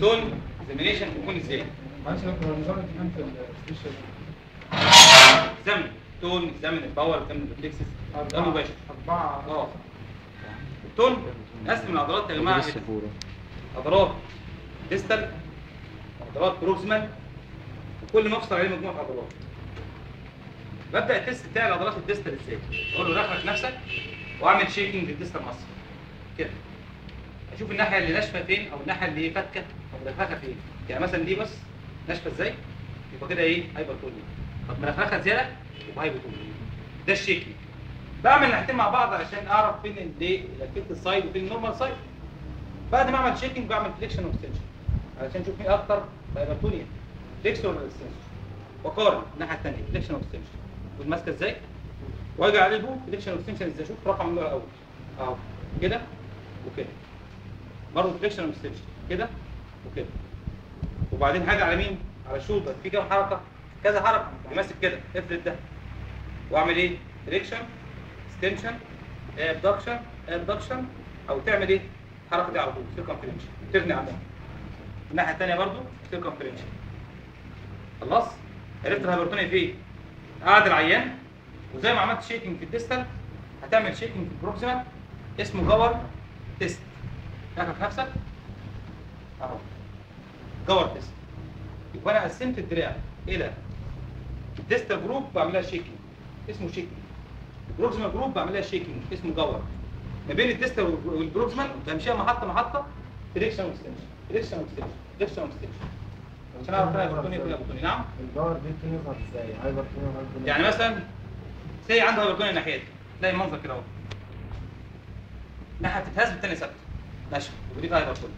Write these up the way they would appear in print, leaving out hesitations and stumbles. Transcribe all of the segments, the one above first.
تون اكزامينيشن بيكون ازاي؟ معلش يا دكتور، نظام الامتحان في السبيشال اكزامن تون، اكزامن الباور، اكزامن الريفلكسز، ده مباشر. 4 التون قسم العضلات يا جماعه عضلات ديستال وعضلات بروكسيمال، وكل مفصل عليه مجموعه عضلات. ببدا التست بتاع العضلات الديستال ازاي؟ اقول له رخرك نفسك واعمل شيكنج للديستال ماسل كده، اشوف الناحيه اللي ناشفه فين او الناحيه اللي فكه او مرخخه فين. يعني مثلا دي بس ناشفه ازاي؟ يبقى كده ايه؟ هايبرتونيا. طب مرخخه زياده يبقى هايبرتونيا. ده الشيكنج. بعمل ناحيتين مع بعض عشان اعرف فين الاكتيف سايد وفين النورمال سايد. بعد ما اعمل شيكنج بعمل فليكشن واكستنشن علشان اشوف مين اكتر هايبرتونيا، فليكسور ولا اكستنشن، واقارن الناحيه الثانيه فليكشن واكستنشن والماسكه ازاي، واجي على البو فليكشن واكستنشن ازاي، اشوف رقم من الاول اهو كده وكده، برضه فليكشن واكستنشن كده وكده. وبعدين هاجي على مين؟ على الشولدر، في كام حركه؟ كذا حركه، ماسك كده افرد ده واعمل ايه؟ فليكشن اكستنشن ابدكشن ابدكشن، او تعمل ايه؟ الحركه دي على طول سيركمفرنشن ترني عليها. الناحيه الثانيه برضه سيركمفرنشن. خلاص؟ عرفت الهايبرتونيا فين؟ قاعد العيان، وزي ما عملت شيكنج في الديستال هتعمل شيكنج في البروكسيمال اسمه جاور تيست. اعرف نفسك اهو جاور تيست. يبقى انا قسمت الدراع الى الديستال جروب بعملها شيكنج اسمه شيكنج، البروكسيمال جروب بعملها شيكنج اسمه جاور. ما بين الديستال والبروكسيمال بمشيها محطه محطه فليكشن واكستنشن فليكشن واكستنشن فليكشن واكستنشن عشان اعرف انا هايبرتونيا فين هايبرتونيا. نعم؟ الجوهر دي ممكن يظهر ازاي؟ هايبرتونيا وهايبرتونيا يعني مثلا سي عنده هايبرتونيا الناحيه دي، تلاقي المنظر كده اهو، ناحيه بتتهز والتانيه ثابته ماشي، ودي فيها هايبرتونيا.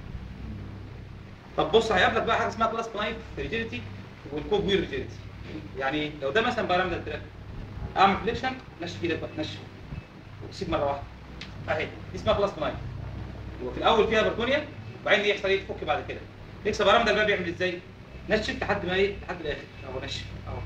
طب بص هيقابلك بقى حاجه اسمها كلاس نايف ريجيديتي والكوب وير ريجيديتي. يعني لو ده مثلا بارامتر تراك اعمل فليكشن نشف ايدك بقى نشف وتسيب مره واحده اهي، دي اسمها كلاس نايف. وفي الاول فيها هايبرتونيا وبعدين يحصل ايه؟ تفك بعد كده. نكسب بارامتر بقى بيعمل ازاي؟ نشف لحد ما ايه؟ لحد الاخر اهو نشف اهو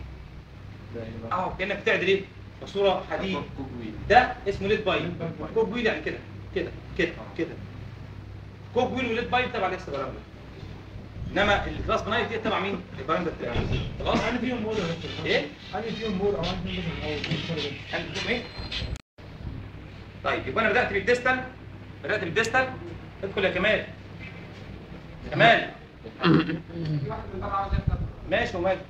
اهو كانك بتعدل ايه؟ ماسوره حديد. ده اسمه ليد بايب. كوب ويل يعني كده كده كده كده. كوب ويل وليد بايب تبع الاكس بارامتر. انما الكلاس نايف دي تبع مين؟ البارامتر بتاعه. خلاص؟ انا فيهم مور يا دكتور. ايه؟ انا فيهم مور او انا فيهم الاول. عندكم ايه؟ طيب يبقى انا بدات بالديستال، ادخل يا كمال. كمال ماشي وماله.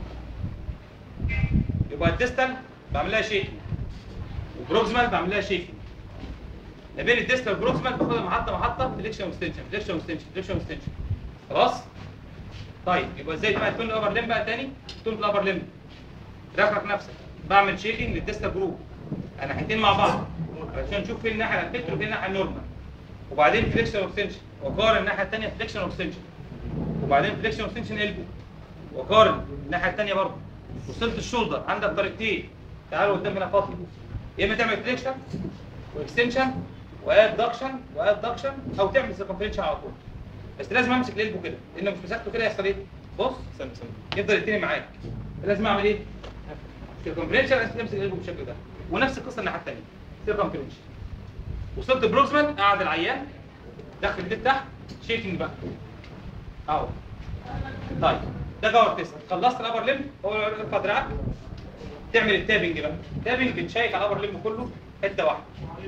يبقى الديستال بعمل لها شيكنج والبروكسيمال بعمل لها شيكنج. ما بين الديستال والبروكسيمال باخدها محطه محطه فليكشن واكستنشن فليكشن واكستنشن فليكشن واكستنشن. خلاص؟ طيب يبقى ازاي بقى تكون الابر ليم بقى تاني؟ تكون في الابر ليم رخرك نفسك، بعمل شيكنج للديستال جروب ناحيتين مع بعض عشان نشوف فين الناحيه الافكتور وفين الناحيه النورمال. وبعدين فليكشن واكستنشن واقارن الناحيه الثانيه فليكشن واكستنشن. وبعدين فليكشن واكستنشن البو واقارن الناحيه الثانيه برضه. وصلت الشولدر عندك طريقتين، تعالوا قدام هنا فاضي. يا اما تعمل فليكشن واكستنشن وابدكشن وابدكشن او تعمل سيركمفرنشن على طول. بس لازم امسك الالبو كده لانه مش مسكته كده يحصل ايه؟ بص يفضل يتني معاك. لازم اعمل ايه؟ سيركمفرنشن، لازم تمسك الالبو بالشكل ده. ونفس القصه الناحيه الثانيه سيركمفرنشن. وصلت بروكسيمال قاعد العيان دخل ايدك تحت شيكنج بقى اهو. طيب ده جاور تيست. خلصت الابر ليم، هو ارفع دراعك تعمل التابنج بقى. التابنج بتشيك على الابر ليم كله حته واحده.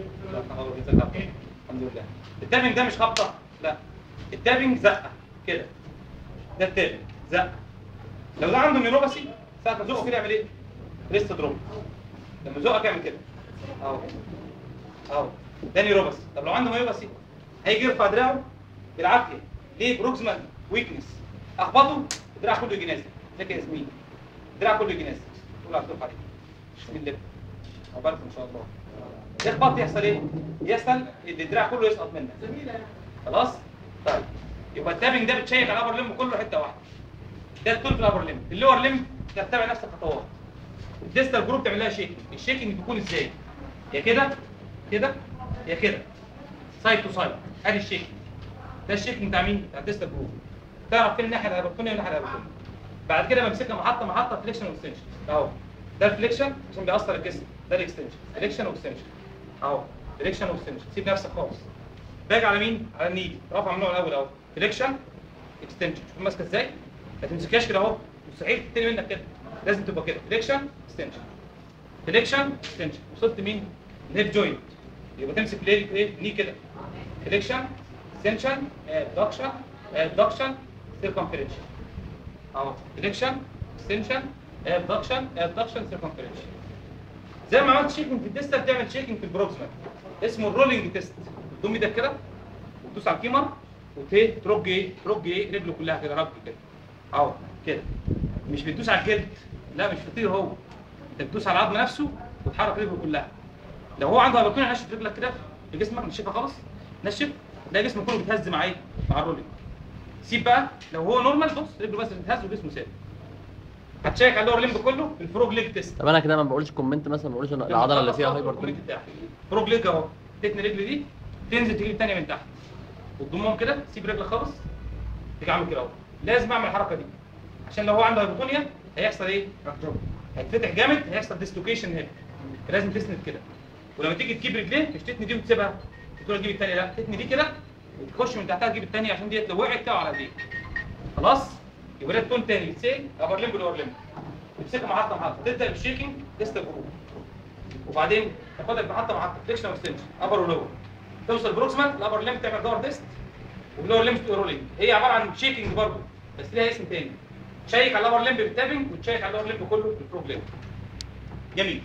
الحمد لله. التابنج ده مش خبطه، لا التابنج زقه كده. ده التابنج زقه. لو ده عنده نيوروباثي ساعه ما تزقه كده يعمل ايه؟ ريست دروب. لما يزقك يعمل كده اهو اهو، ده نيوروباثي. طب لو عنده مايوباثي هيجي يرفع دراعه بالعافيه. ليه؟ بروكسيمال ويكنس. اخبطه الدراع كله يجي نازل. ده كده ياسمين الدراع كله يجي نازل. قول على الدكتور عليه بسم الله عقبالكم ان شاء الله. يخبط يحصل ايه؟ يحصل ان الدراع كله يسقط منك. خلاص؟ طيب يبقى التابنج ده بتشيك على الابر ليم كله حته واحده. ده الطول في الابر ليم. اللور ليم تتبع نفس الخطوات. الديستال جروب تعمل لها شيكنج. الشيكنج بيكون ازاي؟ يا كده كده يا كده سايد تو سايد. ادي الشيكنج. ده الشيكنج بتاع مين؟ بتاع الديستال جروب. تعرف فين الناحيه الهايبرتونيا والناحيه الهايبرتونيا. بعد كده بمسكها محطه محطه فليكشن واكستنشن اهو. ده الفليكشن عشان بيأثر الجسم. ده الاكستنشن فليكشن واكستنشن اهو. فليكشن واكستنشن. سيب نفسك خالص. باجي على مين؟ على النيل. رافع من النوع الاول اهو. فليكشن اكستنشن. شوف ماسكه ازاي؟ ما تمسكهاش كده اهو، مستحيل تتني منك كده، لازم تبقى كده فليكشن اكستنشن فليكشن اكستنشن. وصلت مين؟ الهيب جوينت، يبقى تمسك ايه ني كده فليكشن اكستنشن ابدكشن ابدكشن سيركمفرنشن اهو فليكشن اكستنشن ابدكشن ابدكشن سيركمفرنشن. زي ما عملت شيكنج في الديستال تعمل شيكنج في البروكسيمال، اسمه الرولينج تيست. تضم ايدك كده وتدوس على الكيمر وترج ايه رجله كلها كده، رج كده اهو كده، مش بتدوس على الجلد، لا مش بتطير هو، انت بتدوس على العظم نفسه وتحرك رجله كلها. لو هو عنده هيبقى نشف رجلك كده في جسمك، نشفها خالص نشف، تلاقي جسمك كله بيتهز مع ايه؟ مع الرولينج. سيب بقى لو هو نورمال، بص رجله بس بتتهز وجسمه ثابت. هتشيك على اللور ليمب كله الفروج ليج تيست. طب انا كده ما بقولش كومنت مثلا، ما بقولش العضله اللي فيها هايبر تونيا. فروج ليج اهو، تتني رجل دي تنزل تجيب الثانيه من تحت وتضمهم كده، سيب رجلك خالص تيجي عامل كده اهو. لازم اعمل الحركه دي عشان لو هو عنده هايبوتونيا هيحصل ايه؟ هيتفتح جامد، هيحصل ديسلوكيشن هنا، لازم تسند كده. ولما تيجي تجيب رجليه مش تتني دي وتسيبها تقول تجيب الثانيه، لا تتني دي كده وتخش من تحتها تجيب الثانيه، عشان ديت لو وقعت تقع على ايديك. خلاص؟ يبقى ده التون تاني بتسيل ابر ليمب ولور ليمب، تمسكها محطه تبدا بالشيكنج تيست جروب، وبعدين تاخدها محطه فليكشن واكستنشن ابر ولور، توصل بروكسيمال الابر ليمب تعمل دور تيست، واللور ليمب رولينج. هي عباره عن شيكنج برضه بس ليها اسم تاني، تشيك على الابر ليمب بالتابنج وتشيك على اللور ليمب كله بالبروج ليمب. جميل،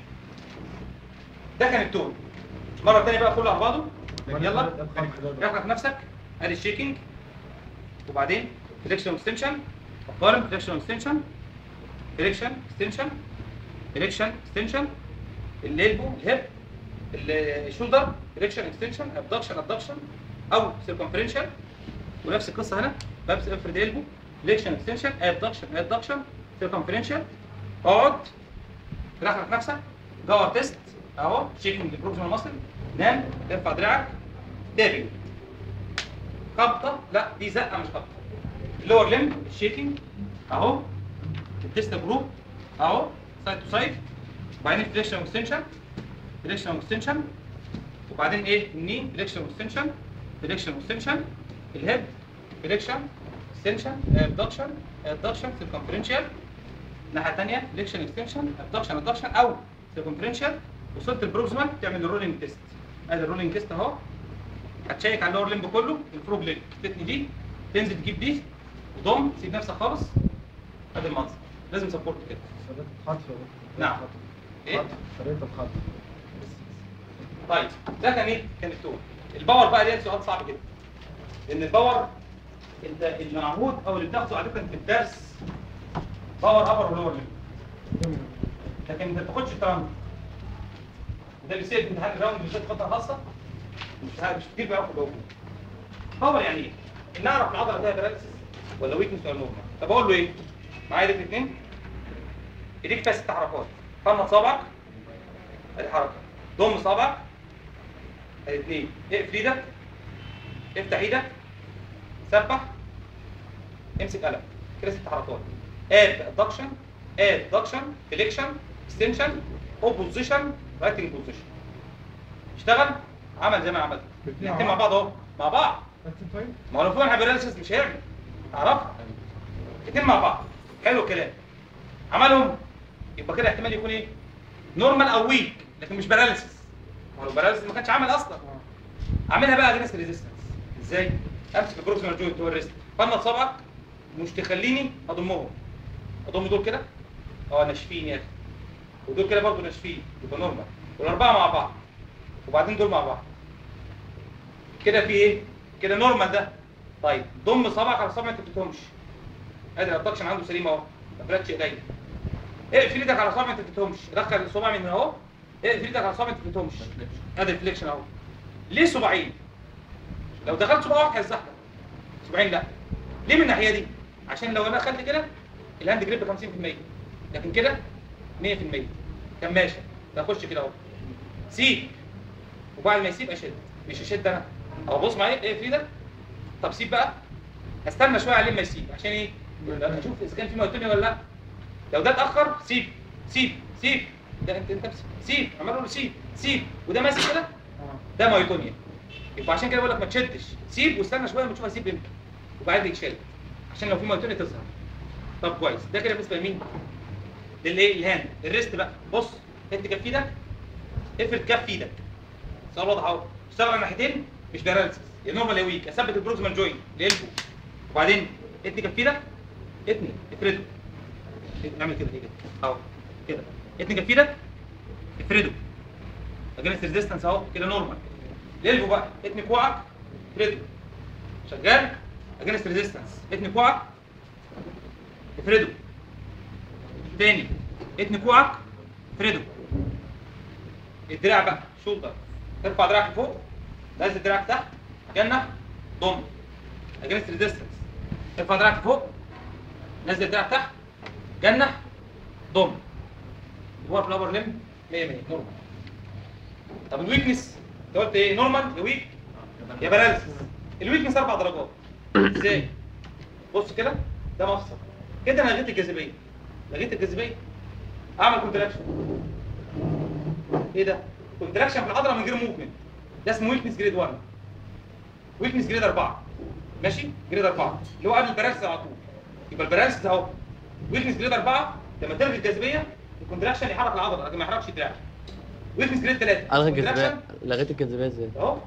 ده كان التون. مره ثانيه بقى كله على بعضه، يلا ركز نفسك. ادي الشيكنج وبعدين فليكشن واكستنشن، قارن فليكشن واكستنشن فليكشن اكستنشن فليكشن اكستنشن، الالبو الهيب الشولدر فليكشن اكستنشن ابدكشن ابدكشن او سيركمفرنشال. ونفس القصه هنا، ببس افرد البو فليكشن اكستنشن ابدكشن ابدكشن سيركمفرنشال. اقعد ركز نفسك، جوه تيست اهو شيكنج البروكسيمال ماسل، نام ارفع دراعك تابنج خبطه، لا دي زقه مش خبطه. اللور ليمب الشيكنج اهو، التيست جروب اهو سايد تو سايد، وبعدين فليكشن واكستنشن فليكشن واكستنشن، وبعدين ايه الني فليكشن واكستنشن فليكشن واكستنشن، الهيد فليكشن اكستنشن ابدكشن ابدكشن سيركمفرنشال، الناحيه الثانيه فليكشن اكستنشن ابدكشن ابدكشن او سيركمفرنشال. وصلت البروكسيمال تعمل الرولينج تيست. ادي الرولينج تيست اهو، هتشيك على اللور ليمب كله الفروج ليج، تتني دي تنزل تجيب دي وضم، سيب نفسك خالص. ادي المنظر، لازم سبورت كده. طريقة الخطف يا دكتور. نعم. ايه؟ طريقة الخطف. طيب ده كان ايه؟ كان التون. الباور بقى ديت سؤال صعب جدا. لان الباور انت المعهود او اللي بتاخده عاده في الدرس باور ابر ولور ليمب، لكن ما بتاخدش الكلام ده بيصير في امتحان الراوند بالذات خطه خاصه، مش كتير بيعرفوا يجاوبوا. باور يعني ايه؟ ان اعرف العضله فيها باراليسيس ولا ويكنس ولا نورمال. طب اقول له ايه؟ معايا ايدك الاثنين، ايديك فيها 6 حركات، فرمط صابعك ادي حركه، ضم صابعك ادي 2، اقفل ايدك، افتح ايدك، سبح، امسك قلم، كده 6 حركات. اد ادكشن ادكشن فليكشن اكستنشن اوبوزيشن رايتنج بوزيشن. اشتغل عمل زي ما عملت الاثنين مع بعض اهو، مع بعض. ما هو لو فيهم هايبراليسيس مش هيعمل، تعرفها الاثنين مع بعض. حلو الكلام، عملهم يبقى كده احتمال يكون ايه؟ نورمال او ويك، لكن مش باراليسيس. ما هو الباراليسيس ما كانش عامل اصلا. اعملها بقى اجنست ريزيستنس. ازاي؟ امسك البروكسيمال جوينت هو الريست، فنط صبعك مش تخليني اضمهم، اضم دول كده ناشفين يا اخي، ودول كده برضه ناشفين يبقى نورمال، والاربعه مع بعض وبعدين دول مع بعض كده في ايه؟ كده نورمال ده. طيب ضم صبعك على صبع انت ما بتفهمش، ادي الابدكشن عنده سليم اهو، ما فرقتش ايديا. اقفل ايدك على صبع انت ما بتفهمش، دخل الصباع من هنا اهو، اقفل ايدك على صبع انت ما بتفهمش، ادي الفليكشن اهو. ليه صباعين؟ لو دخلت صباع واحد هيزحلق، صباعين لا. ليه من الناحيه دي؟ عشان لو انا دخلت كده الهاند جريب 50%، لكن كده 100%. كان ماشي، تخش كده اهو، سيب، وبعد ما يسيب اشد، مش اشد انا اهو. بص معايا ايه في ايدك، طب سيب بقى، استنى شويه عليه ما يسيب، عشان ايه؟ اشوف اذا كان في مايوتونيا ولا لا. لو ده اتاخر سيب سيب سيب، ده انت امسك سيب، عمال له سيب سيب، وده ماسك كده ده مايوتونيا. يبقى عشان كده بقول لك ما تشدش، سيب واستنى شويه ما تشوف هيسيب امتى، وبعدين يتشد عشان لو في مايوتونيا تظهر. طب كويس، ده كده بالنسبه لمين؟ للايه؟ الهاند. الريست بقى بص، انت كف ايدك، افرد كف ايدك. سؤال واضح اهو، اشتغل على الناحيتين مش باراليسيس، يا نورمال يا ويك، اثبت البروكسيمال جوينت الالبو، وبعدين اتني كف ايدك، اتني افرده، نعمل كده كده اهو كده، اتني كف ايدك افرده اجينست ريزيستنس اهو كده نورمال. الالبو بقى اتني كوعك افرده، شغال اجينست ريزيستنس، اتني كوعك افرده تاني، اتني كوعك افرده. الدراع بقى شولدر، ترفع دراعك لفوق، نزل دراعك تحت، جنح ضم اجينست ريزيستنس، ارفع دراعك لفوق، نزل دراعك تحت، جنح ضم. هو في الابر ليم 100 100 نورمال. طب الويكنس انت قلت ايه؟ نورمال يا ويك يا باراليسيس. الويكنس 4 درجات. ازاي؟ بص كده، ده مفصل كده، انا لغيت الجاذبيه، لغيت الجاذبيه، اعمل كونتراكشن. ايه ده؟ كونتراكشن في العضله من غير موفمنت، ده اسمه ويكنس جريد 1. ويكنس جريد 4 ماشي؟ جريد 4 اللي هو قبل الباراليسيس على طول. يبقى الباراليسيس اهو ويكنس جريد 4 لما تلغي الجاذبيه الكونتراكشن يحرك العضله لكن ما يحركش الدراع. ويكنس جريد 3 الغي الجاذبيه، لغيت الجاذبيه ازاي؟ اهو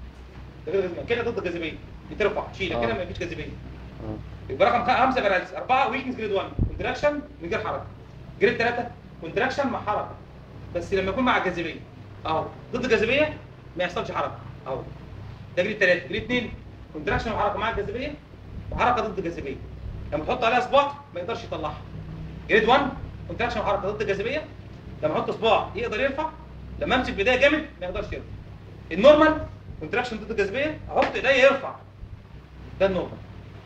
كده ضد الجاذبيه، بترفع تشيلها كده ما فيش جاذبيه. يبقى رقم 5 باراليسيس، 4 ويكنس جريد 1 كونتراكشن من غير حركه. جريد 3 كونتراكشن مع حركه بس لما يكون مع الجاذبيه اهو، ضد الجاذبيه ما يحصلش حركه اهو. ده جريد 3. جريد 2 كونتراكشن وحركه مع الجاذبيه وحركه ضد الجاذبيه، لما تحط عليها صباع ما يقدرش يطلعها. جريد 1 كونتراكشن وحركه ضد الجاذبيه، لما احط صباع يقدر يرفع، لما امسك بايديا جامد ما يقدرش يرفع. النورمال كونتراكشن ضد الجاذبيه، احط ايديا يرفع، ده النورمال.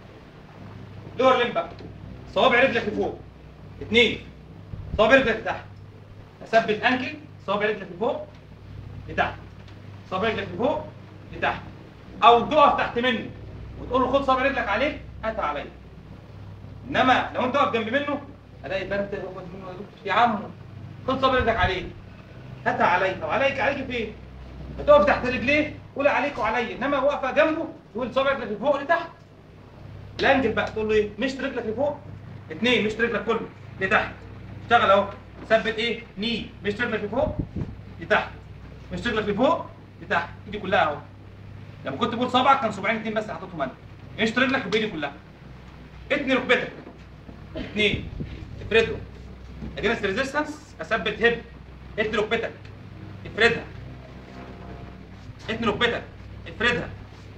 لور ليم بقى، صوابع رجلك لفوق 2، صوابع رجلك لتحت، اثبت انكل، صوابع رجلك لفوق لتحت، صوابع رجلك لفوق لتحت، او تقف تحت منه وتقول له خد صوابع رجلك عليه هاتها عليا. انما لو انت واقف جنب منه الاقي بنت يا عم خد صوابع رجلك عليه هاتها عليا. طب عليك فين؟ هتقف تحت رجليه قول عليك وعليا، انما واقفه جنبه تقول صوابع رجلك لفوق لتحت. الانجل بقى تقول له ايه؟ مشط رجلك لفوق 2، مشط رجلك كله لتحت، اشتغل اهو، ثبت ايه؟ ني، مشط رجلك لفوق لتحت، مشط رجلك لفوق لتحت، ايدي كلها اهو. لما كنت بقول صابعك كان صباعين 2 بس حطيتهم انا، مشط رجلك بايدي كلها. اتني ركبتك 2 افرده اجينست ريزيستنس، اثبت هيب، اتني ركبتك افردها، اتني ركبتك افردها.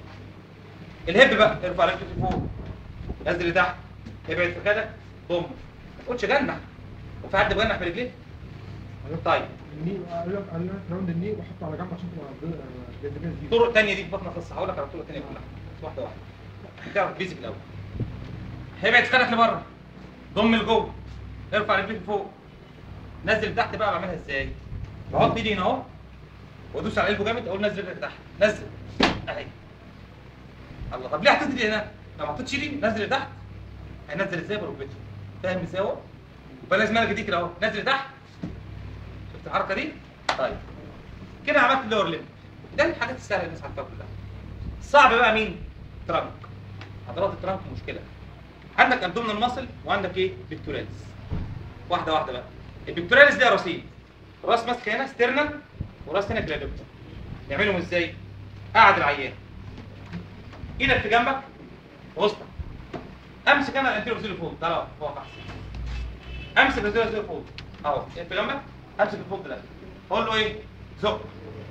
الهيب بقى ارفع رجلك لفوق، نزل لتحت، ابعد فخادك، ضم. ما تقولش جنح، وفي حد بيجنح برجليه؟ طيب الني قال لك راوند الني وحطه على جنب عشان تبقى الجاذبيه دي. طرق ثانيه دي في بطن قصه، هقول لك على الطرق الثانيه كلها واحده واحده. تعرف بيزك الاول. ابعد فخادك لبره، ضم لجوه، ارفع رجليك لفوق، نزل لتحت. بقى بعملها ازاي؟ بحط ايدي هنا اهو وادوس على قلبه جامد، اقول نزل رجلك لتحت، نزل اهي. الله، طب ليه حطيت ايدي هنا؟ لو ما حطيتش ايدي نزل لتحت هينزل ازاي بركبتي؟ فاهم ازاي اهو؟ يبقى لازم الغي دي كده اهو، نزل لتحت. شفت الحركه دي؟ طيب كده عملت اللور ليم. ده الحاجات السهله اللي الناس عارفاها كلها. الصعب بقى مين؟ ترانك. عضلات الترانك مشكله. عندك ابدومينال ماسل وعندك ايه؟ بيكتوراليس. واحده واحده بقى. البيكتوراليس دي راسين، راس ماسكه هنا ستيرنال وراس هنا كلافيكتور. نعملهم ازاي؟ قاعد العيان، ايدك في جنبك وسطك، امسك انا الانتيريور زيرو فولد، تعالى اقف احسن. امسك الانتيريور زيرو فولد اهو، ايدك في جنبك، امسك الفولد ده، اقول له ايه؟ زق.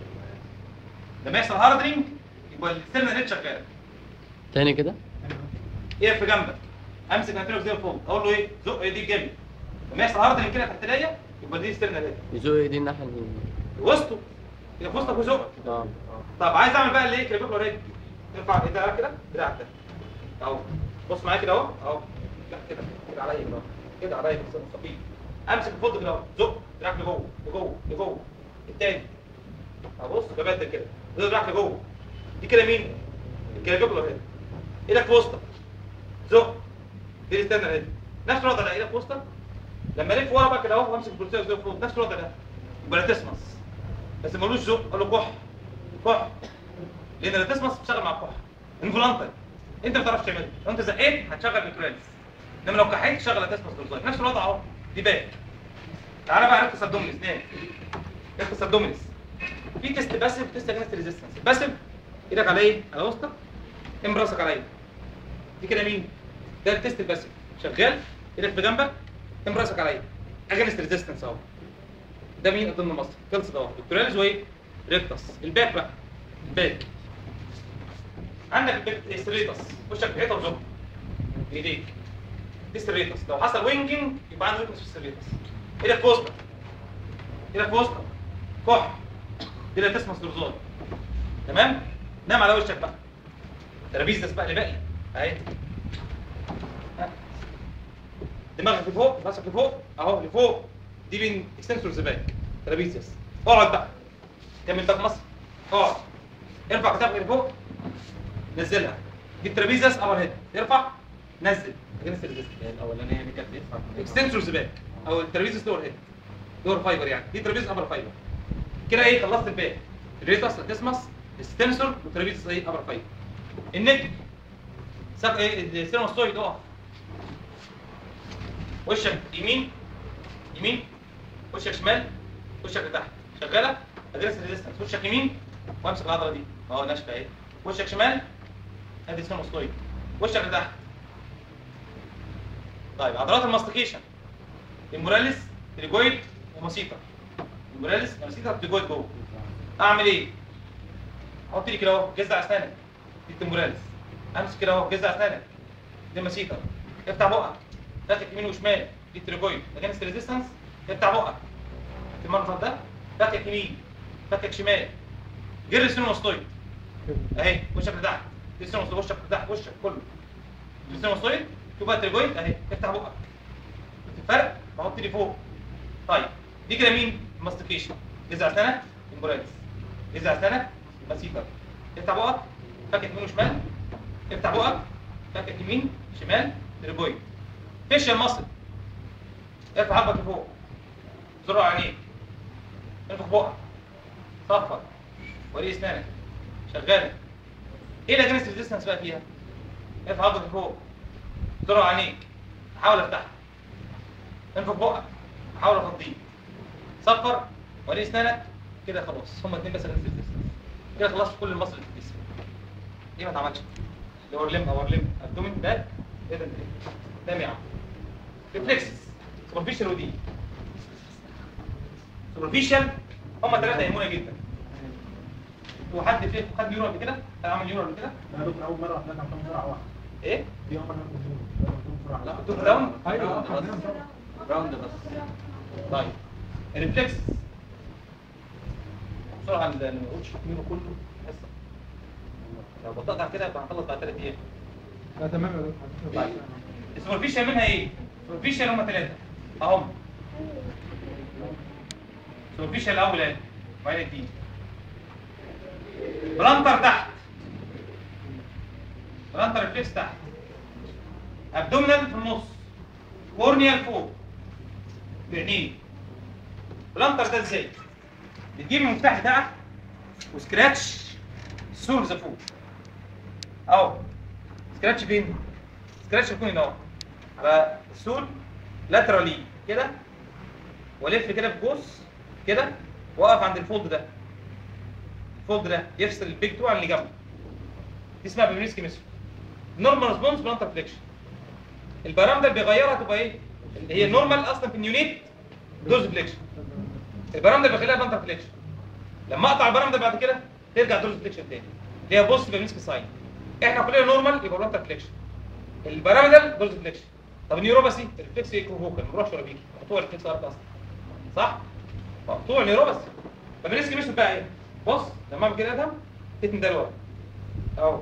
لما يحصل هاردرنج يبقى الستيرنال هيد شغاله. تاني كده؟ ايدك في جنبك، امسك الانتيريور زيرو فولد، اقول له ايه؟ زق ايديك جامد. لما يحصل هاردرنج كده تحت ايديا يبقى دي ستيرنال هيد. يزق ايدي الناحيه اليمين. وسطه يبقى في وسطك وزق. طب عايز اعمل بقى الايه؟ كلافيكولار هيد. ارفع ايدك كده، دراعك ده اهو، بص معايا كده اهو اهو، لا كده كده عليا كده كده عليا بس مستقيم. امسك الفولد كده اهو، زق دراعك لجوه لجوه لجوه. التاني اهو، بص ببدل كده، زق دراعك لجوه. دي كده مين؟ الكلافيكولار هيد. ايدك في وسطك، زق، دي الستيرنال هيد. نفس الوضع ده، ايدك في وسطك. لما الف ورا بقى كده اهو وامسك البروسيس زي فوق، نفس الوضع ده. يبقى لا تسمس، بس ما قالوش زق، قال له كح كح، لان لا تسمس بتشتغل مع الكح. انفولانتري انت ما بتعرفش تعملها، لو انت زقيت هتشغل بيكتوراليس، انما لو كحيت تشغل اتسمس دورزاي، نفس الوضع اهو. دي باك. تعالى بقى ركز ابدومينس نام. ركز ابدومينس. في تيست باسيف وتيست اجنست ريزيستنس. الباسيف ايدك على ايه؟ على وسطك، ام راسك على ايدك. دي كده مين؟ ده التيست الباسيف. شغال ايدك في جنبك، ام راسك على ايدك. اجنست ريزيستنس اهو. ده مين ضمن مصر؟ خلص ده اهو. بيكتوراليس وايه؟ ريكتس. الباك بقى. الباك. عندك الستريتس، وشك في حيطه وزق بايديك. دي ستريتس، لو حصل وينجنج يبقى عنده ويكنس في الستريتس. ايدك في وسطك. ايدك في وسطك. كح. دي لا تسمس دورزال. تمام؟ نام على وشك بقى. ترابيزس بقى اللي باقي. اهي. دماغك لفوق، راسك لفوق، اهو لفوق. دي بين اكستنسورز باك. ترابيزس. اقعد بقى. كمل باك مصر. اقعد. ارفع كتافك لفوق. نزلها. دي الترابيزس ابر هيد. ارفع. نزل. اجنست ريزيستنس. الاولانيه دي كانت بيدفع اكستنسورز باك او الترابيزس لور هيد. لور فايبر يعني. دي ترابيزس ابر فايبر. كده ايه خلصت الباك. الريتاس التسمس الستنسور والترابيزس ايه ابر فايبر. النك ساق ايه السيرموستويد اقف. وشك يمين يمين، وشك شمال، وشك لتحت. شغاله اجنست ريزيستنس. وشك يمين وامسك العضله دي اهو ناشفه اهي. وشك شمال ادي السيرموستويد. وشك لتحت. طيب عضلات الماستيكيشن الموراليس تريجويد وماسيتا. الموراليس وماسيتا تريجويد جوه. اعمل ايه؟ احط لي كده اهو جزع اسنانك. دي التموراليس. امسك كده اهو جزع اسنانك. دي الماسيتا. افتح بقك. فاتك يمين وشمال. دي التريجويد. اجنست ريزيستنس. افتح بقك. في المنظر ده فاتك يمين فاتك شمال. جر السينوستويد اهي. وشك لتحت. دي السينوستويد. وشك لتحت. وشك كله. دي السينوستويد. شوف بقى التريجويد اهي. افتح بقك. الفرق بحط لي فوق. طيب دي كده مين؟ ماستيكيشن. جزع اسنانك امبوراليس. جزع اسنانك ماسيتا. افتح بقك. فكك يمين وشمال. افتح بقك. فكك يمين شمال تريجويد. فيشل ماسل. ارفع حبك لفوق. زرع عينيك. انفخ بقك. صفر. وري اسنانك. شغاله. ايه الاجنست ريزيستنس بقى فيها؟ ارفع حبك لفوق. زرع عينيك. احاول افتحها. انفخ بقك. احاول افضيه. صفر. وري اسنانك. كده خلاص. هما اتنين بس اجنست ريزيستنس. كده خلصت كل المصل اللي في الجسم. ليه ما اتعملش؟ لور ليم اور ليم ابدومين باك. ايه ده ده يا عم. ريفلكسز سوبرفيشال ودي. سوبرفيشال هما ثلاثه يهمونا جدا. هو حد فيه خد يورو قبل كده؟ عمل يورو قبل كده؟ انا دكتور اول مره احنا كنا بسرعه واحده. ايه؟ دي اول مره بسرعه. لا كنت راوند؟ ايوه راوند بس. طيب الريفلكسز بسرعه اللي ما قلتش منه كله حصه. لو بطأت على كده يبقى هنخلص بعد 3 ايام. لا تمام يا دكتور. طيب السوبرفيشال منها ايه؟ السوبرفيشال هم ثلاثه اهم. السوبرفيشال الاول اهي وبعدين دي. بلانتر تحت. بلانتر ريفلكس تحت. ابدومينال في النص. كورنيال فوق. بعينين. بلانتر ده ازاي؟ بتجيب المفتاح بتاعك وسكراتش السولز فوق. اهو. سكراتش فين؟ سكراتش يكون هنا اهو. على السول لاترالي كده والف كده في جوز كده واقف عند الفولد ده. الفولد ده يفصل البيج تو عن اللي جنبه. دي اسمها بيبريسكي ميثود. نورمال ريسبونس بلانتر فليكشن. البارامتر بيغيرها تبقى ايه؟ اللي هي نورمال اصلا في النيونيت دوز فليكشن. البارامتر بيخليها بلانتر فليكشن. لما اقطع البارامتر بعد كده ترجع دوز فليكشن تاني. اللي هي بوست بيبريسكي ساين. احنا كلنا نورمال يبقى بلانتر فليكشن. البارامتر دوز فليكشن. طب النيوروباثي الريفلكس ايكوفوكال ما بيروحش ولا بيجي. مقطوع الريفلكس ارك اصلا. صح؟ مقطوع النيوروباثي. فبيبريسكي ميثود بقى ايه؟ بص لما اعمل كده ادهم اتني ده لورا. اهو.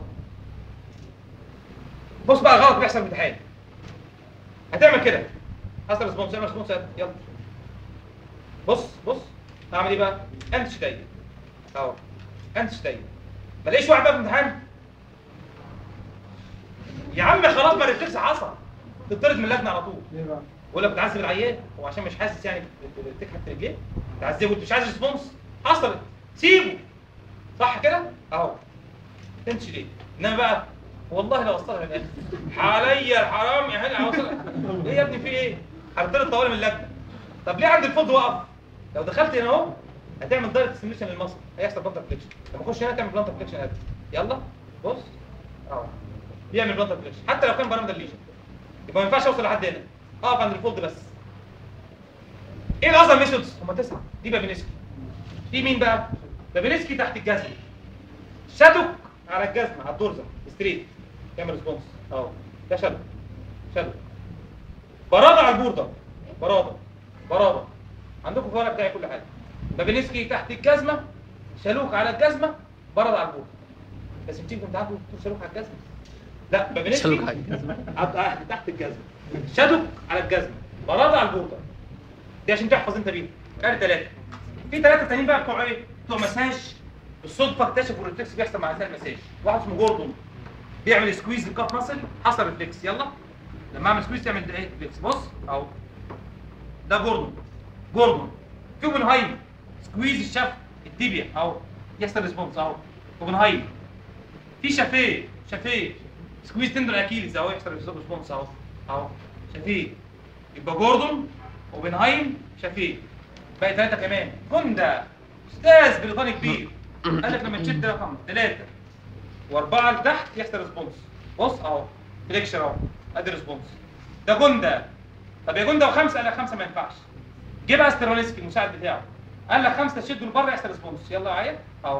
بص بقى غلط بيحصل في الامتحان. هتعمل كده. حصل ريسبونس اعمل ريسبونس يلا. بص هعمل ايه بقى؟ انتش دايما. اهو. انتش دايما. ما الاقيش واحد بقى في الامتحان. يا عم خلاص ما الريفلكس حصل. تطرد من اللجنه على طول. ليه بقى؟ بقول لك بتعذب العيان هو عشان مش حاسس يعني بتكحت في رجليه. تعذبه انت مش عايز ريسبونس. حصلت. سيبه. صح كده؟ اهو. تنتش ليه؟ انما بقى والله لو وصلها للاخر عليا الحرام يا هلا اوصلها. ايه يا ابني في ايه؟ حرقت لي الطوالي من اللجنه. طب ليه عند الفولد وقف؟ لو دخلت هنا اهو هتعمل دايركت ستيميشن للمصل، هيحصل بلانتر فليكشن. لما اخش هنا تعمل بلانتر فليكشن عادي. يلا بص اهو بيعمل بلانتر فليكشن حتى لو كان برامج الليجن. يبقى ما ينفعش اوصل لحد هنا، اقف عند الفولد بس. ايه الاذر ميثودز؟ هم 9. دي بابينسكي. دي مين بقى؟ بابينسكي تحت الجزمه. شادوك على الجزمه على الدورزه ستريت يعمل ريسبونس اهو. ده شادوك. شادوك. براده على البورده. براده. عندكم في الورق بتاعي كل حاجه. بابينسكي تحت الجزمه، شالوك على الجزمه، براده على البورده. بس بتيجي في امتحان تقول شالوك على الجزمه. لا بابينسكي شالوك على الجزمة. تحت الجزمه. شادوك على الجزمه، براده على البورده. دي عشان تحفظ انت بيها. ادي 3. في 3 تانيين بقى بتوع ايه؟ بتوع مساج. بالصدفه اكتشفوا الريفلكس بيحصل مع اثناء المساج. واحد اسمه جوردون بيعمل سكويز للكاف ماسل، حصل ريفلكس. يلا لما اعمل سكويز تعمل ايه؟ ريفلكس. بص اهو ده جوردون. في اوبنهايم سكويز الشفت التيبيا اهو يحصل ريسبونس اهو. اوبنهايم. في شافيه سكويز تندر اكيليز اهو يحصل ريسبونس اهو شافيه. يبقى جوردون، اوبنهايم، شافيه. باقي 3 كمان. جوندا استاذ بريطاني كبير قال لك لما تشد رقم 3 و4 لتحت يحصل ريسبونس. بص اهو فليكشر اهو ادي ريسبونس. ده جوندا. طب يا جوندا و5 قال لك 5 ما ينفعش. جه بقى سترونسكي المساعد بتاعه قال لك 5 تشدوا لبره يحصل ريسبونس. يلا معايا اهو.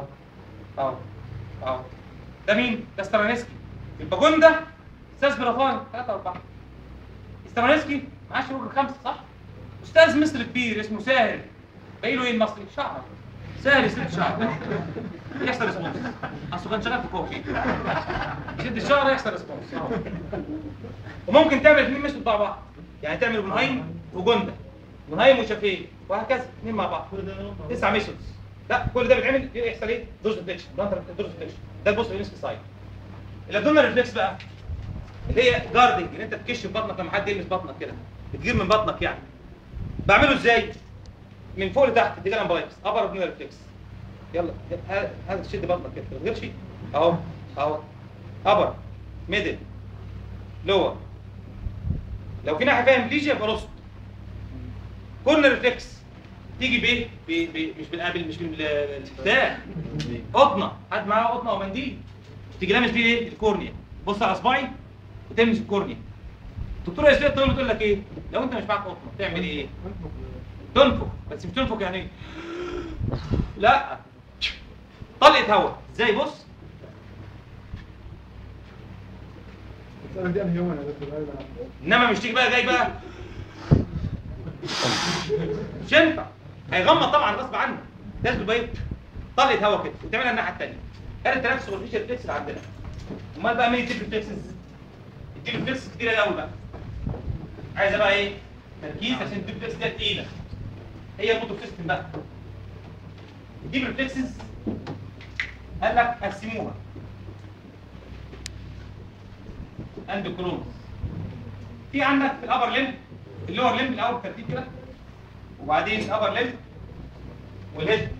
ده مين؟ ده سترونسكي. يبقى جوندا استاذ بريطاني 3 و4. سترونسكي معاه شروق ال5 صح؟ استاذ مصري كبير اسمه ساهر. باقي له ايه المصري؟ شعر. ساهر يسد شعر يحصل ريسبونس. اصله كان شغال في كوفي. يشد الشعر يحصل ريسبونس. وممكن تعمل 2 ميثود مع بعض. يعني تعمل اوبنهايم وجوندا، اوبنهايم وشافيه، وهكذا 2 مع بعض. 9 ميثودز. لا كل ده بيتعمل يحصل ايه؟ دوز ريفليكشن. دوز ريفليكشن ده البوست ريفلكس سايد. الابدومينال ريفلكس بقى اللي هي جاردنج، ان انت تكش في بطنك لما حد يلمس بطنك كده، بتجيب من بطنك يعني. بعمله ازاي؟ من فوق لتحت دي امبلايكس ابر ابدومينال ريفلكس. يلا هذا تشد بطنك كده من غير شيء اهو ابر ميدل لور. لو في ناحيه فيها امبليجيا يبقى رست. كورنر ريفلكس تيجي مش بالقابل، مش بالبتاع، قطنه. حد معاه قطنه او منديل تيجي لامس بيه ايه؟ الكورنيا. بص على اصبعي وتلمس الكورنيا. الدكتوره ياسمين تقول لك ايه؟ لو انت مش معاك قطنه تعمل ايه؟ تنفخ. بس مش تنفخ يعني ايه؟ لا طلقه هواء. ازاي؟ بص دي انهيومن يا دكتور. انما مش تيجي بقى جاي بقى مش ينفع. هيغمض طبعا غصب عنه. لازم تبقى ايه؟ طلقه هواء كده وتعملها الناحيه الثانيه. ادي 3 سوبرفيشال ريفلكس اللي عندنا. امال بقى مين الديب ريفلكسز؟ الديب ريفلكس كتيره قوي بقى. عايزه بقى ايه؟ تركيز عشان الديب ريفلكس دي تقيله. هي الموتور سيستم بقى. الديب ريفلكسز قال لك قسموها عند كرونوس. في عندك في الابر ليمب اللور ليمب الاول بالترتيب كده، وبعدين الابر ليمب والهيد.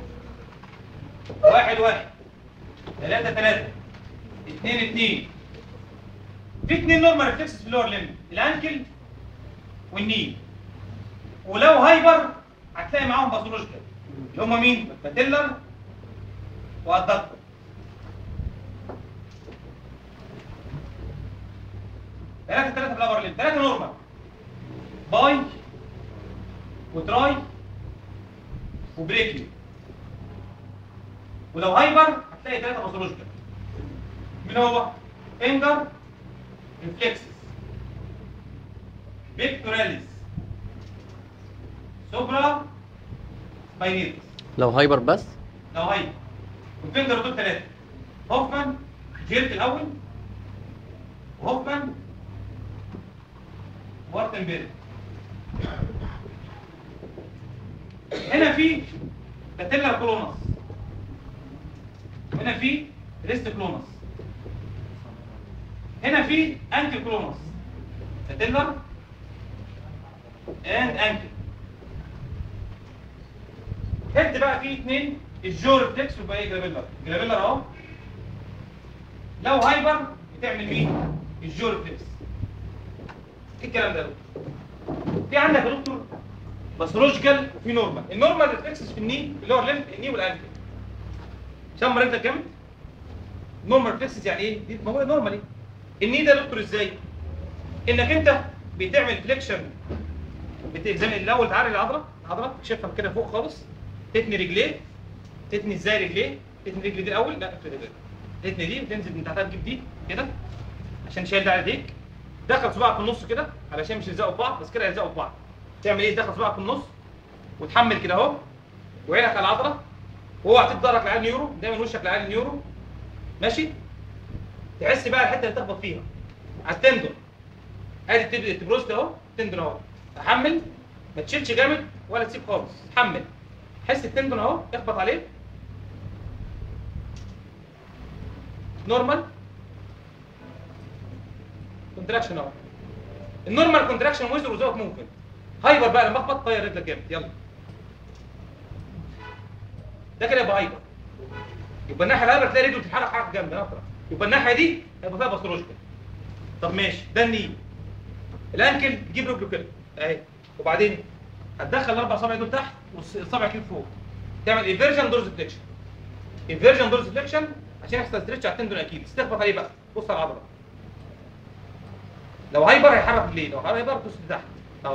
1 1 3 3 2 2. في 2 نورمال ريفلكسز في اللور ليمب، الانكل والني. ولو هايبر هتلاقي معاهم باثولوجيكال اللي هم مين؟ باتيلر وادكتور. ثلاثة في الابر ليمب، 3 نورمال، باي وتراي وبريكيو. ولو هايبر هتلاقي 3 باثولوجيكال. مين هو؟ فينجر ريفلكسز، بيكتوراليس، سوبرا سباينيتس. لو هايبر بس؟ لو هايبر. والفينجر دول 3. هوفمان جيرت الاول، وهوفمان وارتنبيرج. هنا في باتيلر كلونس، هنا في ريست كلونس، هنا في انكل كلونس. باتيلر اند انكل. هيد بقى فيه 2 الجو ريفلكس وبقى ايه؟ جرابيلر. جرابيلر اهو. لو هايبر بتعمل مين؟ الجو ريفلكس. ايه الكلام ده يا دكتور؟ في عندك يا دكتور باثولوجيكال وفي نورمال. النورمال ريفلكسز في الني اللي هو الليمف، الني والانكل. شم رجلك جامد. نورمال ريفلكسز يعني ايه؟ دي موجوده نورمالي. الني ده يا دكتور ازاي؟ انك انت بتعمل فليكشن، بتزمن الاول تعري العضله تكشفها كده فوق خالص، تتني رجليه. تتني ازاي رجليه؟ تتني رجلي دي الاول، لا افرد رجلك. تتني دي وتنزل من تحتها تجيب دي كده عشان شايل ده على ايديك. دخل صباعك في النص كده علشان مش يلزقوا في بعض، بس كده يلزقوا في بعض. تعمل ايه؟ تدخل صباعك في النص وتحمل كده اهو، وعينك على العضله، واوعى تدي ظهرك لعين النيورو، دايما وشك لعين النيورو. ماشي؟ تحس بقى الحته اللي تخبط فيها على التندون. ادي التبروست اهو، التندون اهو. احمل، ما تشيلش جامد ولا تسيب خالص، حمل. حس التندون اهو، اخبط عليه. نورمال كونتراكشن اهو. النورمال كونتراكشن ويز وزاوت ممكن. هايبر بقى لما اخبط طير رجلك جامد، يلا. ده كده يبقى هايبر. يبقى الناحيه الهايبر تلاقي رجله بتتحرك حركه جامده اكتر. يبقى الناحيه دي هيبقى فيها باثولوجيكال. طب ماشي، ده الني. الانكل تجيب رجله كده اهي، وبعدين هتدخل الاربع صوابع دول تحت والصابع كده فوق. تعمل ايفيرجن دورز فليكشن. ايفيرجن دورز فليكشن عشان يحصل ستريتش على التندون اكيد. تخبط عليه بقى، بص على العضله. لو هايبر هيحرك رجليه، لو هايبر بص لتحت اهو.